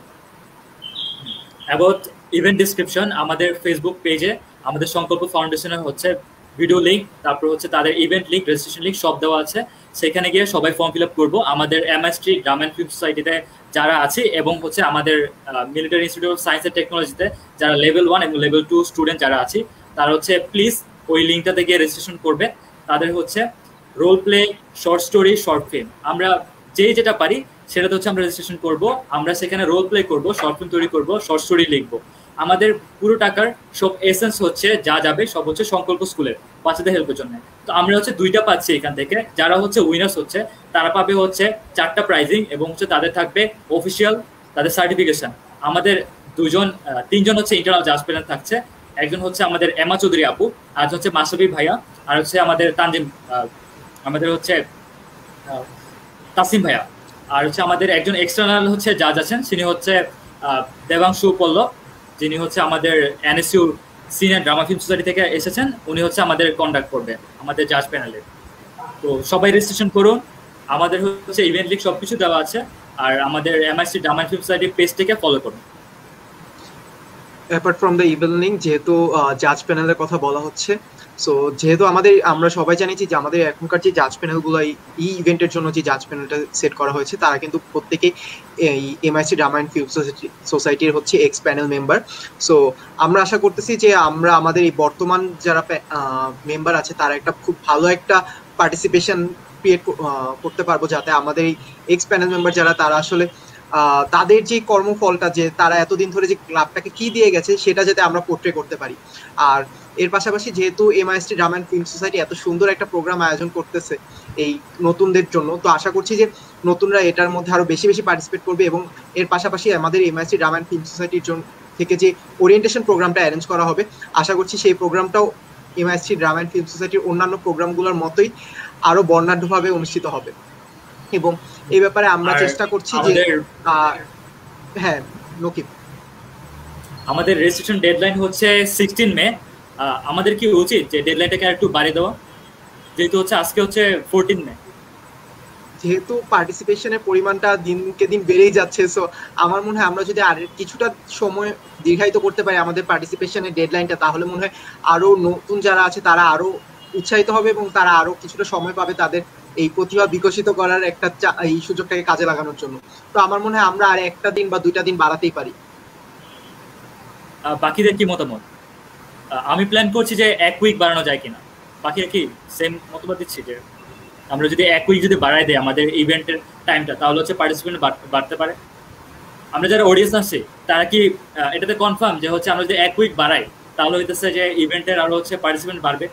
অ্যাবাউট ইভেন্ট ডিসক্রিপশন, আমাদের ফেসবুক পেজে আমাদের সংকল্প ফাউন্ডেশনের হচ্ছে ভিডিও লিঙ্ক, তারপর হচ্ছে তাদের ইভেন্ট লিঙ্ক, রেজিস্ট্রেশন লিঙ্ক সব দেওয়া আছে। সেখানে গিয়ে সবাই ফর্ম ফিল আপ করবো। আমাদের এমএসটি ড্রাম অ্যান্ড ফিল্ম সোসাইটিতে যারা আছে এবং হচ্ছে আমাদের Military Institute of Science and টেকনোলজিতে যারা লেভেল ওয়ান এবং লেভেল টু স্টুডেন্ট যারা আছে তারা হচ্ছে প্লিজ ওই লিঙ্কটাতে গিয়ে রেজিস্ট্রেশন করবে। তাদের হচ্ছে role play, short story, short film, আমরা যে যেটা পারি সেটাতে হচ্ছে আমরা রেজিস্ট্রেশন করবো। আমরা সেখানে রোল প্লে করবো, শর্ট ফিল্ম তৈরি করবো, শর্ট স্টোরি লিখবো। আমাদের পুরো টাকার সব এসেন্স হচ্ছে যা যাবে সব হচ্ছে সংকল্প স্কুলের বাচ্চাদের হেল্পের জন্য। তো আমরা হচ্ছে দুইটা পাচ্ছি এখান থেকে। যারা হচ্ছে উইনার্স হচ্ছে তারা পাবে হচ্ছে চারটা প্রাইজিং এবং হচ্ছে তাদের থাকবে অফিসিয়াল তাদের সার্টিফিকেশন। আমাদের দুজন তিনজন হচ্ছে ইন্টারনাল জাজ প্যানেল থাকছে। একজন হচ্ছে আমাদের এমা চৌধুরী আপু, আর হচ্ছে মাসুবি ভাইয়া, আর হচ্ছে আমাদের তানজিম আমাদের হচ্ছে তাসিম ভাইয়া, আর হচ্ছে আমাদের একজন এক্সটার্নাল হচ্ছে জাজ আছেন, তিনি হচ্ছে দেবাংশু পল্লব, যিনি হচ্ছে আমাদের NSU senior drama film society থেকে এসেছেন। উনি হচ্ছে আমাদের কন্ডাক্ট করবে আমাদের জাজ প্যানেলে। তো সবাই রেজিস্ট্রেশন করুন। আমাদের হচ্ছে ইভেন্ট লিঙ্ক সব কিছু দেওয়া আছে। আর আমাদের এমআইসি ড্রামা ফিল্ম সোসাইটি পেজটিকে ফলো করুন।
Apart from the event link, যেহেতু জাজ প্যানেলের কথা বলা হচ্ছে, সো যেহেতু আমাদের আমরা সবাই জানি যে আমাদের এখনকার যে জাজ প্যানেলগুলো এই ইভেন্টের জন্য যে জাজ প্যানেলটা সেট করা হয়েছে তারা কিন্তু প্রত্যেকেই এই এমআইসি ড্রামা অ্যান্ড ফিল্ম সোসাইটির হচ্ছে এক্স প্যানেল মেম্বার। সো আমরা আশা করতেছি যে আমরা আমাদের এই বর্তমান যারা মেম্বার আছে তারা একটা খুব ভালো একটা পার্টিসিপেশন ক্রিয়েট করতে পারবো, যাতে আমাদের এই এক্স প্যানেল মেম্বার যারা তারা আসলে তাদের যে কর্মফলটা যে তারা এতদিন ধরে যে ক্লাবটাকে কি দিয়ে গেছে সেটা যাতে আমরা পোর্ট্রে করতে পারি। আর এর পাশাপাশি যেহেতু MIST drama and film society এত সুন্দর একটা প্রোগ্রাম আয়োজন করতেছে এই নতুনদের জন্য, তো আশা করছি যে নতুনরা এটার মধ্যে আরো বেশি বেশি পার্টিসিপেট করবে। এবং এর পাশাপাশি আমাদের এমআইএসটি ড্রামা অ্যান্ড ফিল্ম সোসাইটির জন্য থেকে যে ওরিয়েন্টেশন প্রোগ্রামটা অ্যারেঞ্জ করা হবে, আশা করছি সেই প্রোগ্রামটাও এমআইএসটি ড্রামা অ্যান্ড ফিল্ম সোসাইটির অন্যান্য প্রোগ্রামগুলোর মতোই আরো বর্ণাঢ্যভাবে অনুষ্ঠিত হবে। এবং এই ব্যাপারে আমরা চেষ্টা করছি যে হ্যাঁ নকিব,
আমাদের রেজিস্ট্রেশন ডেডলাইন হচ্ছে সিক্সটিন মে। আমাদের কি উচিত যে ডেডলাইনটাকে একটু বাড়িয়ে দেওয়া, যেহেতু হচ্ছে আজকে হচ্ছে ফোরটিন মে,
যেহেতু পার্টিসিপেশনের পরিমাণটা দিনকে দিন বেড়েই যাচ্ছে। সো আমার মনে হয় আমরা যদি আর কিছুটা সময় দীর্ঘায়িত করতে পারি আমাদের পার্টিসিপেশনের ডেডলাইনটা, তাহলে মনে হয় আরো নতুন যারা আছে তারা আরো উৎসাহিত হবে এবং তারা আরো কিছুটা সময় পাবে তাদের এই প্রতিভা বিকশিত করার একটা এই সুযোগটাকে কাজে লাগানোর জন্য। তো আমার মনে হয় আমরা আর একটা দিন বা দুইটা দিন বাড়াতেই পারি।
বাকিদের কি মতামত? আমি প্ল্যান করছি যে এক উইক বাড়ানো যায় কিনা। বাকিরা কি সেম মতামত দিচ্ছি যে আমরা যদি এক উইক যদি বাড়াই দেয় আমাদের ইভেন্টের টাইমটা, তাহলে হচ্ছে পার্টিসিপেন্ট বাড়তে পারে। আমরা যারা অডিয়েন্স আছে তারা কি এটাতে কনফার্ম যে হচ্ছে আমরা যদি এক উইক বাড়াই তাহলে হইতেছে যে ইভেন্টের আরো হচ্ছে পার্টিসিপেন্ট বাড়বে?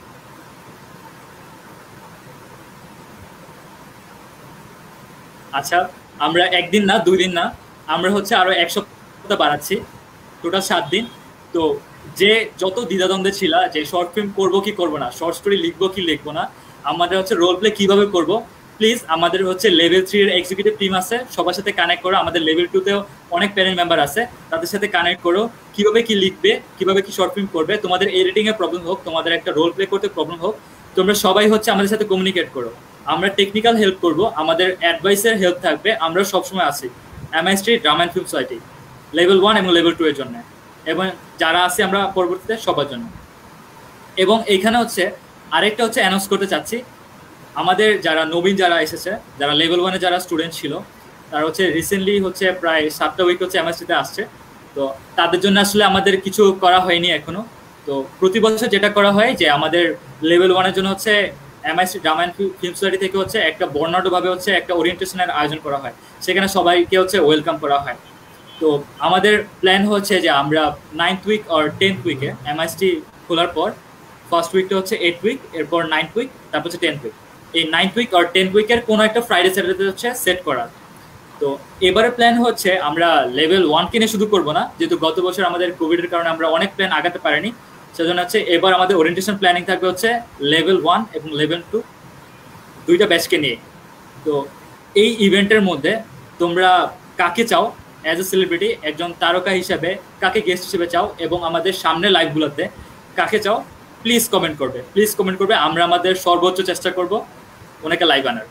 আচ্ছা, আমরা একদিন না দুই দিন না, আমরা হচ্ছে আরো এক সপ্তাহ বাড়াচ্ছি, টোটাল সাত দিন। তো যে যত দ্বিধাদ্বন্দ্বে ছিল যে শর্ট ফিল্ম করবো কি করবো না, শর্ট স্টোরি লিখবো কি লিখবো না, আমাদের হচ্ছে রোল প্লে কিভাবে করব, প্লিজ আমাদের হচ্ছে লেভেল থ্রি এর এক্সিকিউটিভ টিম আছে, সবার সাথে কানেক্ট করো। আমাদের লেভেল টু তেও অনেক প্যারেন্ট মেম্বার আছে, তাদের সাথে কানেক্ট করো। কিভাবে কি লিখবে, কিভাবে কি শর্ট ফিল্ম করবে, তোমাদের এডিটিং এর প্রবলেম হোক, তোমাদের একটা রোল প্লে করতে প্রবলেম হোক, তোমরা সবাই হচ্ছে আমাদের সাথে কমিউনিকেট করো। আমরা টেকনিক্যাল হেল্প করব, আমাদের অ্যাডভাইসের হেল্প থাকবে, আমরা সবসময় আছি MIST drama and film society level one এবং লেভেল টু এর জন্য, এবং যারা আছে আমরা পরবর্তীতে সবার জন্য। এবং এইখানে হচ্ছে আরেকটা হচ্ছে অ্যানাউন্স করতে চাচ্ছি, আমাদের যারা নবীন যারা এসেছে, যারা লেভেল ওয়ানে যারা স্টুডেন্ট ছিল, তারা হচ্ছে রিসেন্টলি হচ্ছে প্রায় সাতটা উইক হচ্ছে এমএসটিতে আসছে। তো তাদের জন্য আসলে আমাদের কিছু করা হয়নি এখনো। তো প্রতি বছর যেটা করা হয় যে আমাদের লেভেল ওয়ানের জন্য হচ্ছে MIST drama and film society থেকে হচ্ছে একটা বর্ণাঢ্যভাবে হচ্ছে একটা ওরিয়েন্টেশনের আয়োজন করা হয়, সেখানে সবাইকে হচ্ছে ওয়েলকাম করা হয়। তো আমাদের প্ল্যান হচ্ছে যে আমরা নাইন্থ উইক আর টেন্থ উইকে এমআইএসটি খোলার পর ফার্স্ট উইকটা হচ্ছে এইট উইক, এরপর নাইন্থ উইক, তারপর হচ্ছে টেন্থ উইক। এই নাইন্থ উইক আর টেন্থ উইকের কোনো একটা ফ্রাইডে স্যাটারডে হচ্ছে সেট করা। তো এবারে প্ল্যান হচ্ছে আমরা লেভেল ওয়ান কিনে শুধু করবো না, যেহেতু গত বছর আমাদের কোভিডের কারণে আমরা অনেক প্ল্যান আগাতে পারিনি, সেজন্য হচ্ছে এবার আমাদের ওরিয়েন্টেশন প্ল্যানিং থাকবে হচ্ছে লেভেল ওয়ান এবং লেভেল টু দুইটা ব্যাচকে নিয়ে। তো এই ইভেন্টের মধ্যে তোমরা কাকে চাও অ্যাজ এ সেলিব্রিটি, একজন তারকা হিসাবে কাকে গেস্ট হিসেবে চাও, এবং আমাদের সামনে লাইভগুলোতে কাকে চাও, প্লিজ কমেন্ট করবে, প্লিজ কমেন্ট করবে। আমরা আমাদের সর্বোচ্চ চেষ্টা করব ওনাকে লাইভ আনার।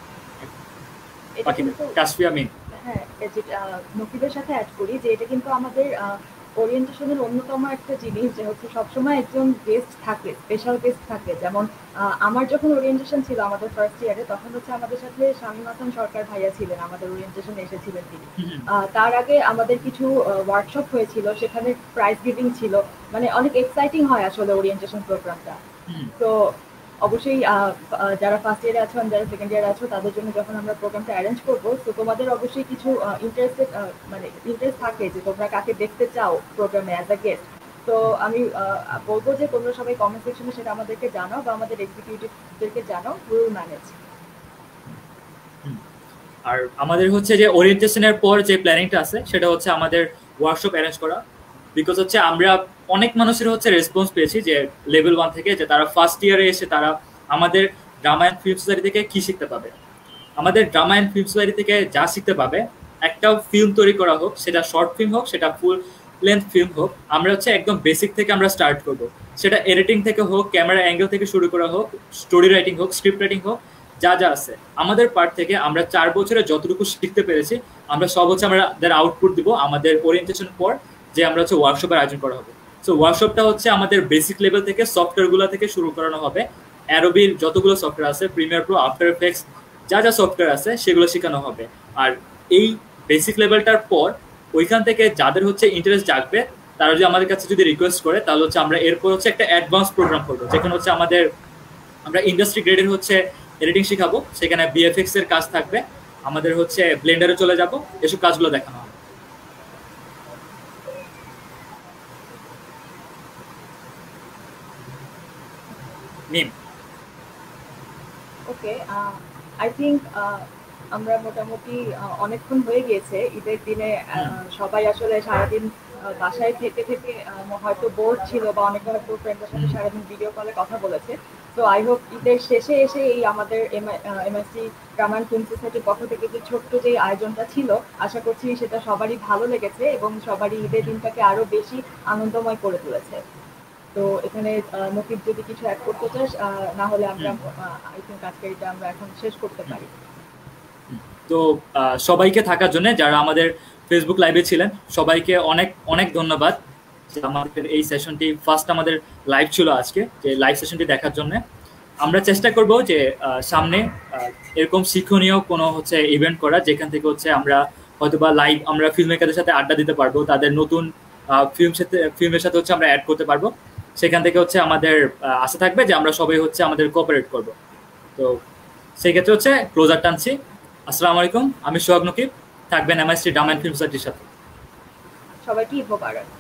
কাশফিয়া মিন,
হ্যাঁ, নকিবের সাথে অ্যাড করি যে এটা কিন্তু আমাদের ওরিয়েন্টেশনের অন্যতম একটা জিনিস যে হচ্ছে সবসময় একজন গেস্ট থাকে, স্পেশাল গেস্ট থাকে। যেমন আমার যখন ওরিয়েন্টেশন ছিল আমাদের ফার্স্ট ইয়ারে, তখন হচ্ছে আমাদের সাথে শামীম হাসান সরকার ভাইয়া ছিলেন, আমাদের ওরিয়েন্টেশনে এসেছিলেন তিনি। তার আগে আমাদের কিছু ওয়ার্কশপ হয়েছিল, সেখানে প্রাইজ গিভিং ছিল, মানে অনেক এক্সাইটিং হয় আসলে ওরিয়েন্টেশন প্রোগ্রামটা। তো অবশ্যই যারা ফার্স্ট ইয়ারে আছো, যারা সেকেন্ড ইয়ারে আছো, তাদের জন্য যখন আমরা প্রোগ্রামটা অ্যারেঞ্জ করবো, তো তোমাদের অবশ্যই কিছু ইন্টারেস্টেড মানে ইন্টারেস্ট থাকে যে তোমরা কাকে দেখতে চাও প্রোগ্রামে অ্যাজ আ গেস্ট। তো আমি বলবো যে তোমরা সবাই কমেন্ট সেকশনে সেটা আমাদেরকে জানাও বা আমাদের এক্সিকিউটিভদেরকে জানাও, উইল ম্যানেজ।
আর আমাদের হচ্ছে যে ওরিয়েন্টেশনের পর যে প্ল্যানিংটা আছে সেটা হচ্ছে আমাদের ওয়ার্কশপ অ্যারেঞ্জ করা। বিকজ হচ্ছে আমরা অনেক মানুষের হচ্ছে রেসপন্স পেয়েছি যে লেভেল ওয়ান থেকে, যে তারা ফার্স্ট ইয়ারে এসে তারা আমাদের ড্রামা অ্যান্ড ফিল্ম সোসাইটি থেকে কী শিখতে পাবে। আমাদের ড্রামা অ্যান্ড ফিল্ম সোসাইটি থেকে যা শিখতে পাবে, একটা ফিল্ম তৈরি করা হোক, সেটা শর্ট ফিল্ম হোক, সেটা ফুল লেন্থ ফিল্ম হোক, আমরা হচ্ছে একদম বেসিক থেকে আমরা স্টার্ট করবো। সেটা এডিটিং থেকে হোক, ক্যামেরা অ্যাঙ্গেল থেকে শুরু করা হোক, স্টোরি রাইটিং হোক, স্ক্রিপ্ট রাইটিং হোক, যা যা আছে আমাদের পার্ট থেকে আমরা চার বছরে যতটুকু শিখতে পেরেছি আমরা সব হচ্ছে আমাদের আউটপুট দিব আমাদের ওরিয়েন্টেশন পর, যে আমরা হচ্ছে ওয়ার্কশপের আয়োজন করা হবে। সো ওয়ার্কশপটা হচ্ছে আমাদের বেসিক লেভেল থেকে সফটওয়্যারগুলো থেকে শুরু করানো হবে। অ্যাডোবির যতগুলো সফটওয়্যার আছে, প্রিমিয়ার প্রো, আফটার এফেক্টস, যা যা সফটওয়্যার আছে সেগুলো শেখানো হবে। আর এই বেসিক লেভেলটার পর ওইখান থেকে যাদের হচ্ছে ইন্টারেস্ট জাগবে, তারা যদি আমাদের কাছে যদি রিকোয়েস্ট করে, তাহলে হচ্ছে আমরা এরপর হচ্ছে একটা অ্যাডভান্স প্রোগ্রাম করবো, যেখানে হচ্ছে আমাদের আমরা ইন্ডাস্ট্রি গ্রেডের হচ্ছে এডিটিং শেখাবো, সেখানে বিএফএক্স এর কাজ থাকবে, আমাদের হচ্ছে ব্লেন্ডারে চলে যাব, এসব কাজগুলো দেখানো হবে। মিম,
ওকে, আই থিঙ্ক আমরা মোটামুটি অনেকক্ষণ হয়ে গিয়েছে ঈদের দিনে। সবাই আসলে সারাদিন বাসায় থেকে থেকে হয়তো বোর ছিল, বা অনেকে হয়তো ফ্রেন্ডের সাথে সারাদিন ভিডিও কলে কথা বলেছে। তো আই হোপ ঈদের শেষে এসে এই আমাদের এমএসসি ড্রামা অ্যান্ড ফিল্ম সোসাইটির পক্ষ থেকে যে ছোট্ট যে আয়োজনটা ছিল, আশা করছি সেটা সবারই ভালো লেগেছে এবং সবারই ঈদের দিনটাকে আরো বেশি আনন্দময় করে তুলেছে। তো এখানে নকিব যদি কিছু অ্যাড করতে চাস, না হলে আমরা আই থিঙ্ক আজকে এটা আমরা এখন শেষ করতে পারি।
তো সবাইকে থাকার জন্য, যারা আমাদের ফেসবুক লাইভে ছিলেন, সবাইকে অনেক অনেক ধন্যবাদ। আমাদের এই সেশনটি ফার্স্ট আমাদের লাইভ ছিল আজকে, যে লাইভ সেশনটি দেখার জন্য। আমরা চেষ্টা করব যে সামনে এরকম শিক্ষণীয় কোনো হচ্ছে ইভেন্ট করা, যেখান থেকে হচ্ছে আমরা হয়তো বা লাইভ আমরা ফিল্ম মেকারদের সাথে আড্ডা দিতে পারবো, তাদের নতুন ফিল্ম সাথে ফিল্মের সাথে হচ্ছে আমরা অ্যাড করতে পারবো। সেখান থেকে হচ্ছে আমাদের আশা থাকবে যে আমরা সবাই হচ্ছে আমাদের কোঅপারেট করব। তো সেই ক্ষেত্রে হচ্ছে ক্লোজার টানছি। আসসালামু আলাইকুম, আমি সোহাগ নকিব, থাকবেন এমআইএসটি ড্রামা অ্যান্ড ফিল্ম সোসাইটির সাথে।
সবাইকে ঈদ মোবারক।